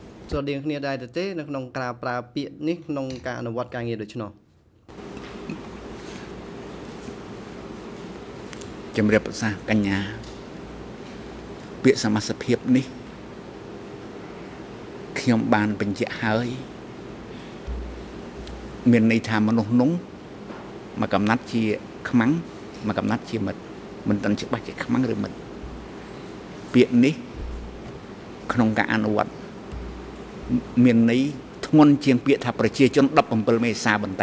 ជំរាបសួរកញ្ញាពាក្យសមាសភាពនេះខ្ញុំបានបញ្ជាក់ហើយមានន័យថាមនុស្សនោះមកកំណត់ជាខ្មាំងមកកំណត់ជាមិត្តមិនទាន់ច្បាស់ជាខ្មាំងឬមិត្តពាក្យនេះក្នុងការអនុវត្តមានន័យធ្ងន់ជាងពាក្យថាប្រជាជនដប់ប្រាំពិលមេសាបន្តិច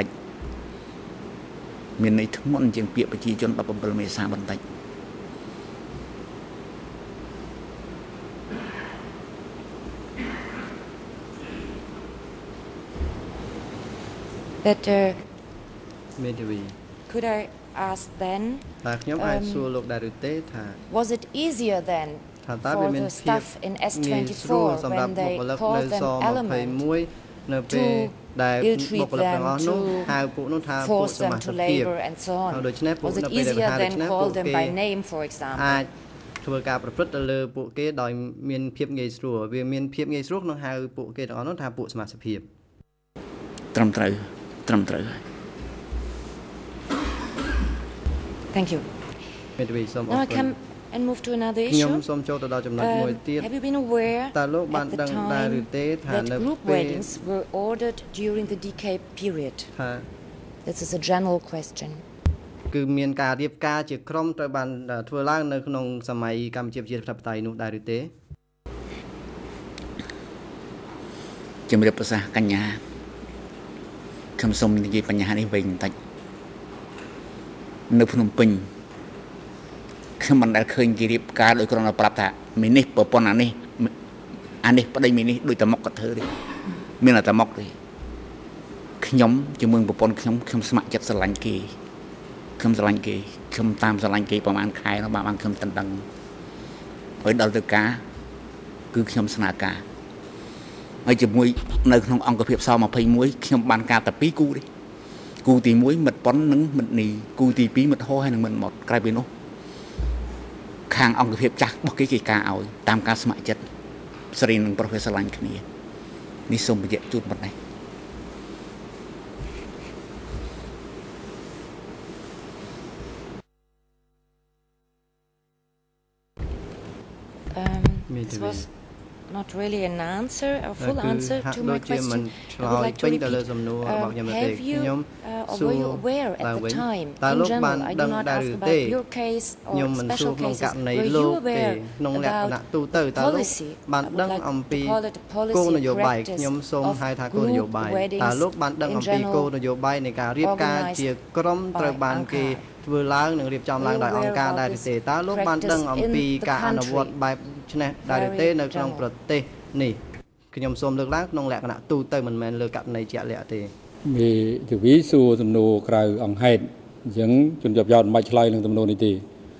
មានន័យធ្ងន់ជាងពាក្យប្រជាជនដប់ប្រាំពិលមេសាបន្តិច That uh, could I ask then, um, was it easier then for the staff in S twenty-four when they called them element to ill-treat them, to force them to labor and so on? Was it easier than call them by name, for example? ធ្វើការប្រព្រឹត្តទៅលើពួកគេដោយមានភាពងាយស្រួលវាមានភាពងាយស្រួលក្នុងហៅពួកគេទាំងអស់នោះថាពួកសមាជិកភាពត្រឹមត្រូវត្រឹមត្រូវហើយ Thank you. Now I come and move to another issue. Um, have you been aware at the time that group weddings were ordered during the decade period? This is a general question. គឺមានការរៀបការជាក្រុមត្រូវបានធ្វើឡើងនៅក្នុងសម័យកម្ពុជាប្រជាធិបតេយ្យនោះដែរឬទេជំរាបប្រសាសន៍កញ្ញាខ្ញុំសូមនិយាយបញ្ហានេះវិញបន្តិចនៅភ្នំពេញខ្ញុំមិនដែលឃើញគេរៀបការដោយគ្រាន់តែប្រាប់ថាមីនេះប្រពន្ធអានេះអានេះប្តីមីនេះដូចតែមកក៏ធ្វើទេមានតែមកទេខ្ញុំជាមួយប្រពន្ធខ្ញុំខ្ញុំស្ម័គ្រចិត្តស្រឡាញ់គេខ្ញុំស្រឡាញ់គេខ្ញុំតាមស្រឡាញ់គេប្រហែលខែនោះបានខ្ញុំតឹងតឹងហើយដល់ទៅការគឺខ្ញុំស្នើការហើយជាមួយនៅក្នុងអង្គភាពសยี่สิบเอ็ดខ្ញុំបានការតែពីរគូទេគូទីមួយមិត្តប៉ុននិងមិត្តនីគូទីពីរមិត្តហោហើយនិងមិត្តមកក្រៅពីនោះខាងអង្គភាពចាស់របស់គេគេការឲ្យតាមការស្ម័គ្រចិត្តស្រីនិងប្រុសវាស្រឡាញ់គ្នានេះសូមបញ្ជាក់ជូនប៉ុណ្ណេះ This was not really an answer, a full answer to my question. I would like to repeat. Um, have you, uh, or were you aware at the time, in general, I do not ask about your case or special cases, were you aware about the policy, I would like to call it a policy practice of group weddings in general, organized by Ankara? ធ្វើឡើងនិងរៀបចំឡើងដោយអង្គការដែរទេតើលោកបានដឹងអំពីការអនុវត្តបែបឆ្នេះដែរទេនៅក្នុងប្រទេសនេះខ្ញុំសូមលើកឡើងក្នុងលក្ខណៈទូទៅមិនមែនលើករណីជាក់លាក់ទេមេធាវីសួរសំណួរក្រៅអង្គហេតុអញ្ចឹងជនជាប់ចោតមិនបាច់ឆ្លើយនឹងសំណួរនេះទេ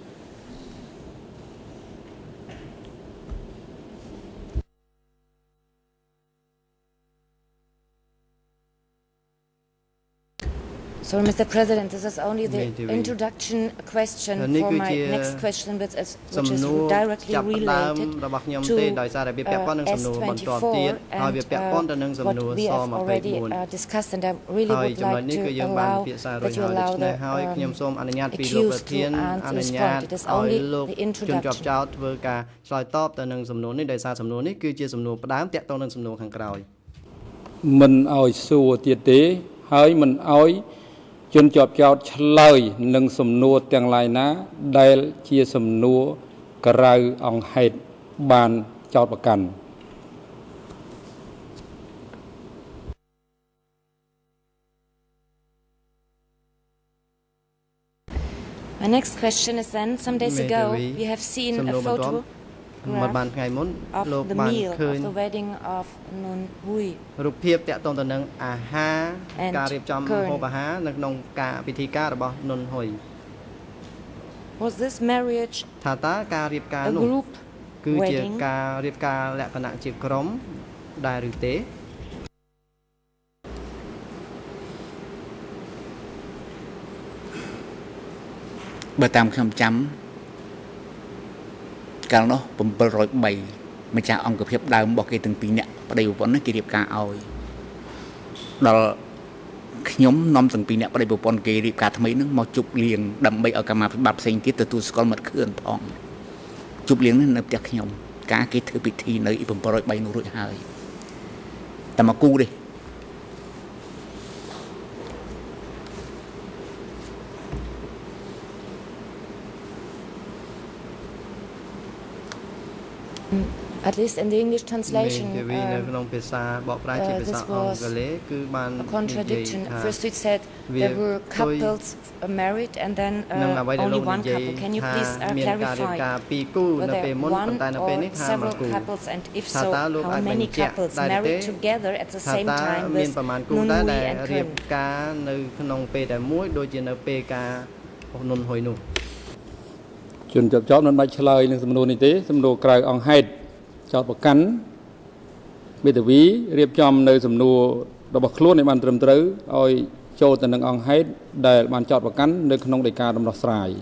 So, Mister President, this is only the introduction question for my next question, which is, which is directly related to uh, S twenty-four and uh, what we have already uh, discussed. And I really would like to allow that you allow the um, accused to answer respond. It is only the introduction. ធ្វើការឆ្លើយតបទៅនឹងសំណួរនេះដោយសារសំណួរនេះគឺជាសំណួរផ្ដើមតាក់ទងនឹងសំណួរខាងក្រោយមិនឲ្យសួរទៀតទេហើយមិនឲ្យ ជនជាប់ចោតឆ្លើយនឹងសំណួរទាំងឡាយណាដែលជាសំណួរក្រៅអង្គហេតុបានចោតប្រកាន់ My next question is then, some days ago, we have seen a photo of the meal of the wedding of Nun Hui. រូបភាពតាក់ទងទៅនឹងអាហារការរៀបចំហូបអាហារនៅក្នុងការពិធីការរបស់ Nun Hui. Was this marriage ថាតើការរៀបការនោះគឺជាការរៀបការលក្ខណៈជាក្រុមដែរឬទេបើតាមខ្ញុំចាំ កាលនោះ bảy trăm ba ម្ចាស់អង្គភាពដើមរបស់គេទាំងពីរនាក់ប្តីប្រពន្ធគេរៀបការឲ្យដល់ខ្ញុំនាំទាំងពីរនាក់ប្តីប្រពន្ធគេរៀបការថ្មីនឹងមកជប់លៀងដើម្បីឲ្យកម្មាភិបាលផ្សេងទៀតទទួលស្គាល់មិត្តខឿនផងជប់លៀងនេះនៅផ្ទះខ្ញុំការគេធ្វើពិធីនៅ bảy trăm ba នោះរួចហើយតែមកគូទេ At least in the English translation, um, uh, this was a contradiction. First it said there were couples married and then uh, only one couple. Can you please uh, clarify whether one or several couples, and if so, how many couples married together at the same time with Nun Hui and Khmer? ជនជាប់ចោតមិនបាច់ឆ្លើយនឹងសំណួរនេះទេសំណួរក្រៅអង្គហេតុចោតប្រកាន់មេធាវីរៀបចំនៅសំណួររបស់ខ្លួនឲ្យបានត្រឹមត្រូវឲ្យចូលទៅនឹងអង្គហេតុដែលបានចោតប្រកាន់នៅក្នុងដីកាដំណោះស្រាយ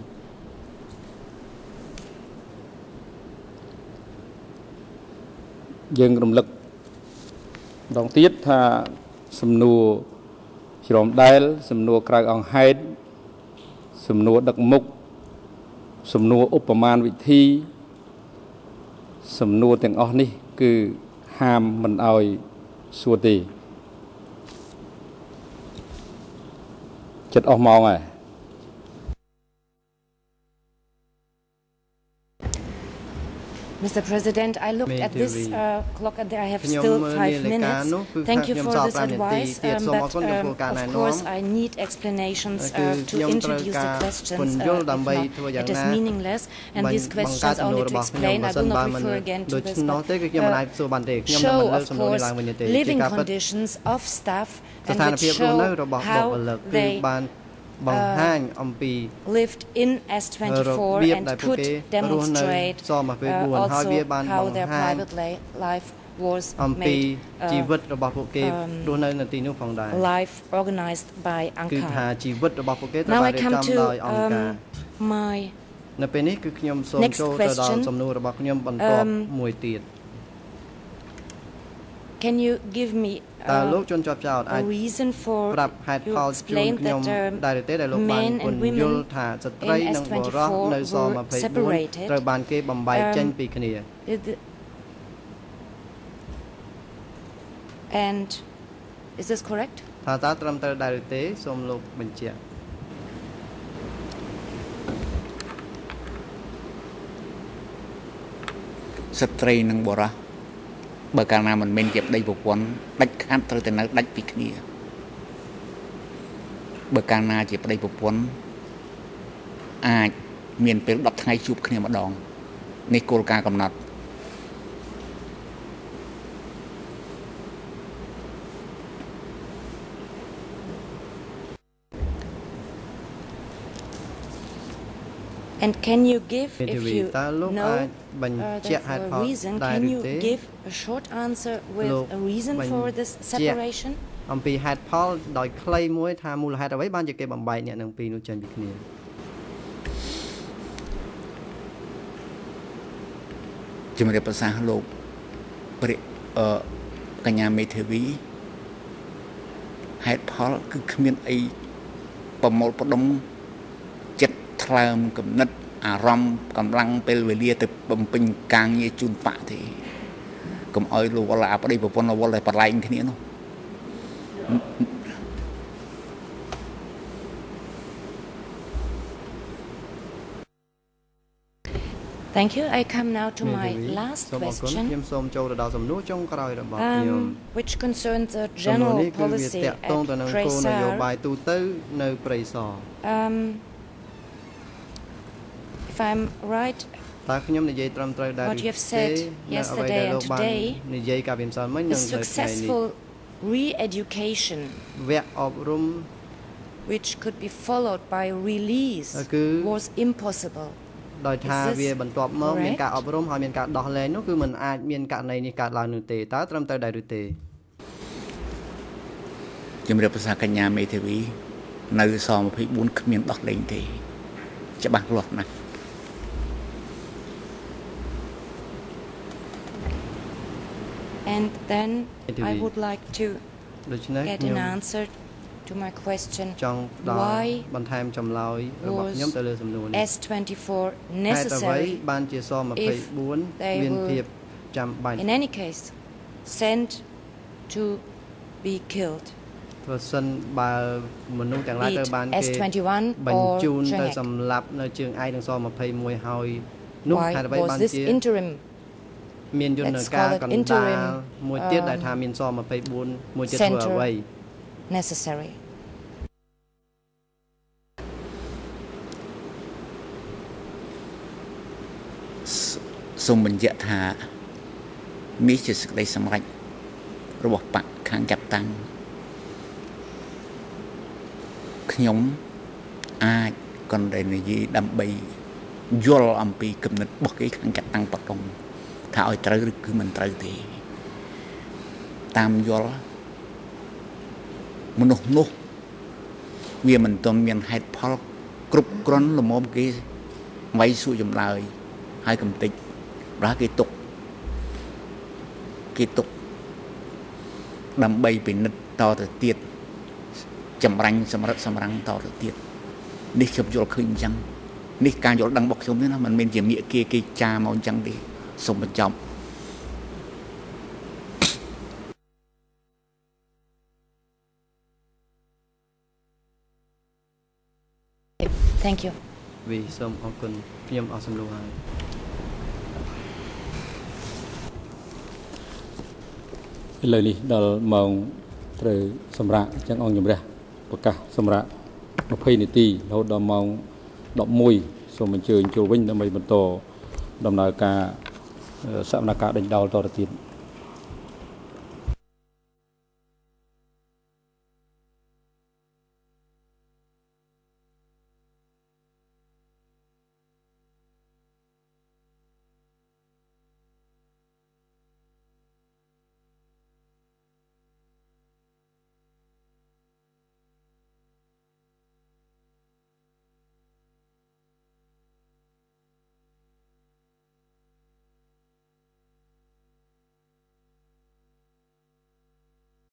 យើងរំលឹកម្ដងទៀតថាសំណួរជ្រោមដែលសំណួរក្រៅអង្គហេតុសំណួរដឹកមុខសំណួរឧបមាវិធីសំណួរទាំងអស់នេះគឺហាមមិនឲ្យសួរទេចិត្តអស់ម៉ោងហើយ Mister President, I looked at this uh, clock and I have still five minutes. Thank you for this advice, um, but um, of course I need explanations uh, to introduce the questions. Uh, if not, it is meaningless, and these questions only to explain. I will not refer again to this. But, uh, show, of course, living conditions of staff and which show how they Uh, lived in S twenty-four and could demonstrate uh, also how their private life was made uh, um, life organized by Angkar. Now I come to um, my next question. Um, can you give me Uh, a reason for you explain that uh, men and women in S twenty-four were separated. Um, and is this correct? ថាតើត្រឹមត្រូវដែរឬទេសូមលោកបញ្ជាក់ស្ត្រីនិងបុរស បើកាលណាមិនមែនជាប្តីប្រពន្ធដាច់ខាតត្រូវតែនៅដាច់ពីគ្នាបើកាលណាជាប្តីប្រពន្ធអាចមានពេលដប់ថ្ងៃជួបគ្នាម្ដងនេះគោលការណ៍កំណត់ And can you give, if you know uh, the reason, can you give a short answer with a reason for this separation? អំពីហេតុផលដោយខ្លីមួយថាមូលហេតុអ្វីបានជាគេបំបែកអ្នកនឹងពីរនោះចេញពីគ្នាជំរាបប្រសាសន៍លោកព្រះអឺកញ្ញាមេធាវីហេតុផលគឺគ្មានអីប្រមូលផ្ដុំ ថ្លើមកំណត់អារម្មណ៍កម្លាំងពេលវេលាទៅបំពេញការងារជូនបាក់ទេកុំឲ្យលោកវល់អាប្តីប្រពន្ធវល់តែបលែងគ្នានោះ Thank you. I come now to my last question, um, which concerns the general policy at Presa. Um, If I'm right, what you have said yesterday and today, the successful re-education, which could be followed by release, was impossible. Is this correct? And then I would like to get an answer to my question, why was S twenty-four necessary if they were, in any case, sent to be killed? Be it S twenty-one or Why was this interim? មានយន្តការកណ្ដាលមួយទៀតដែលថាមានស-ยี่สิบสี่មួយទៀតធ្វើអ្វី necessary សូមបញ្ជាក់ថានេះជាសេចក្តីសម្រេចរបស់បកខាងចាប់តាំងខ្ញុំអាចកណ្ដាលនិយាយដើម្បីយល់អំពីគំនិតរបស់គេខាងចាប់តាំងបដុំ ថាឲ្យត្រូវឬគឺមិនត្រូវទេតាមយល់មនុស្សនោះវាមិនទាន់មានហេតុផលគ្រប់គ្រាន់ល្មមគេវាយសួរចម្លើយហើយកំតិចបើគេទុកគេទុកដើម្បីពិនិត្យតទៅទៀតចម្រាញ់សម្រិតសម្រាំងតទៅទៀតនេះខ្ញុំយល់ឃើញអញ្ចឹងនេះការយល់ដឹងរបស់ខ្ញុំនេះណាមិនមែនជាងាកគេគេចាមកអញ្ចឹងទេសូមបញ្ចប់ Thank you វីសូមអរគុណខ្ញុំអស់សំណួរហើយឥឡូវនេះដល់ម៉ោងត្រូវសម្រាប់អញ្ចឹងអង្គជំរះប្រកាសសម្រាប់20នាទីរហូតដល់ម៉ោង11សូមអញ្ជើញចូលវិញដើម្បីបន្តដំណើរការសកម្មភាពដេញដោលតទៅទៀត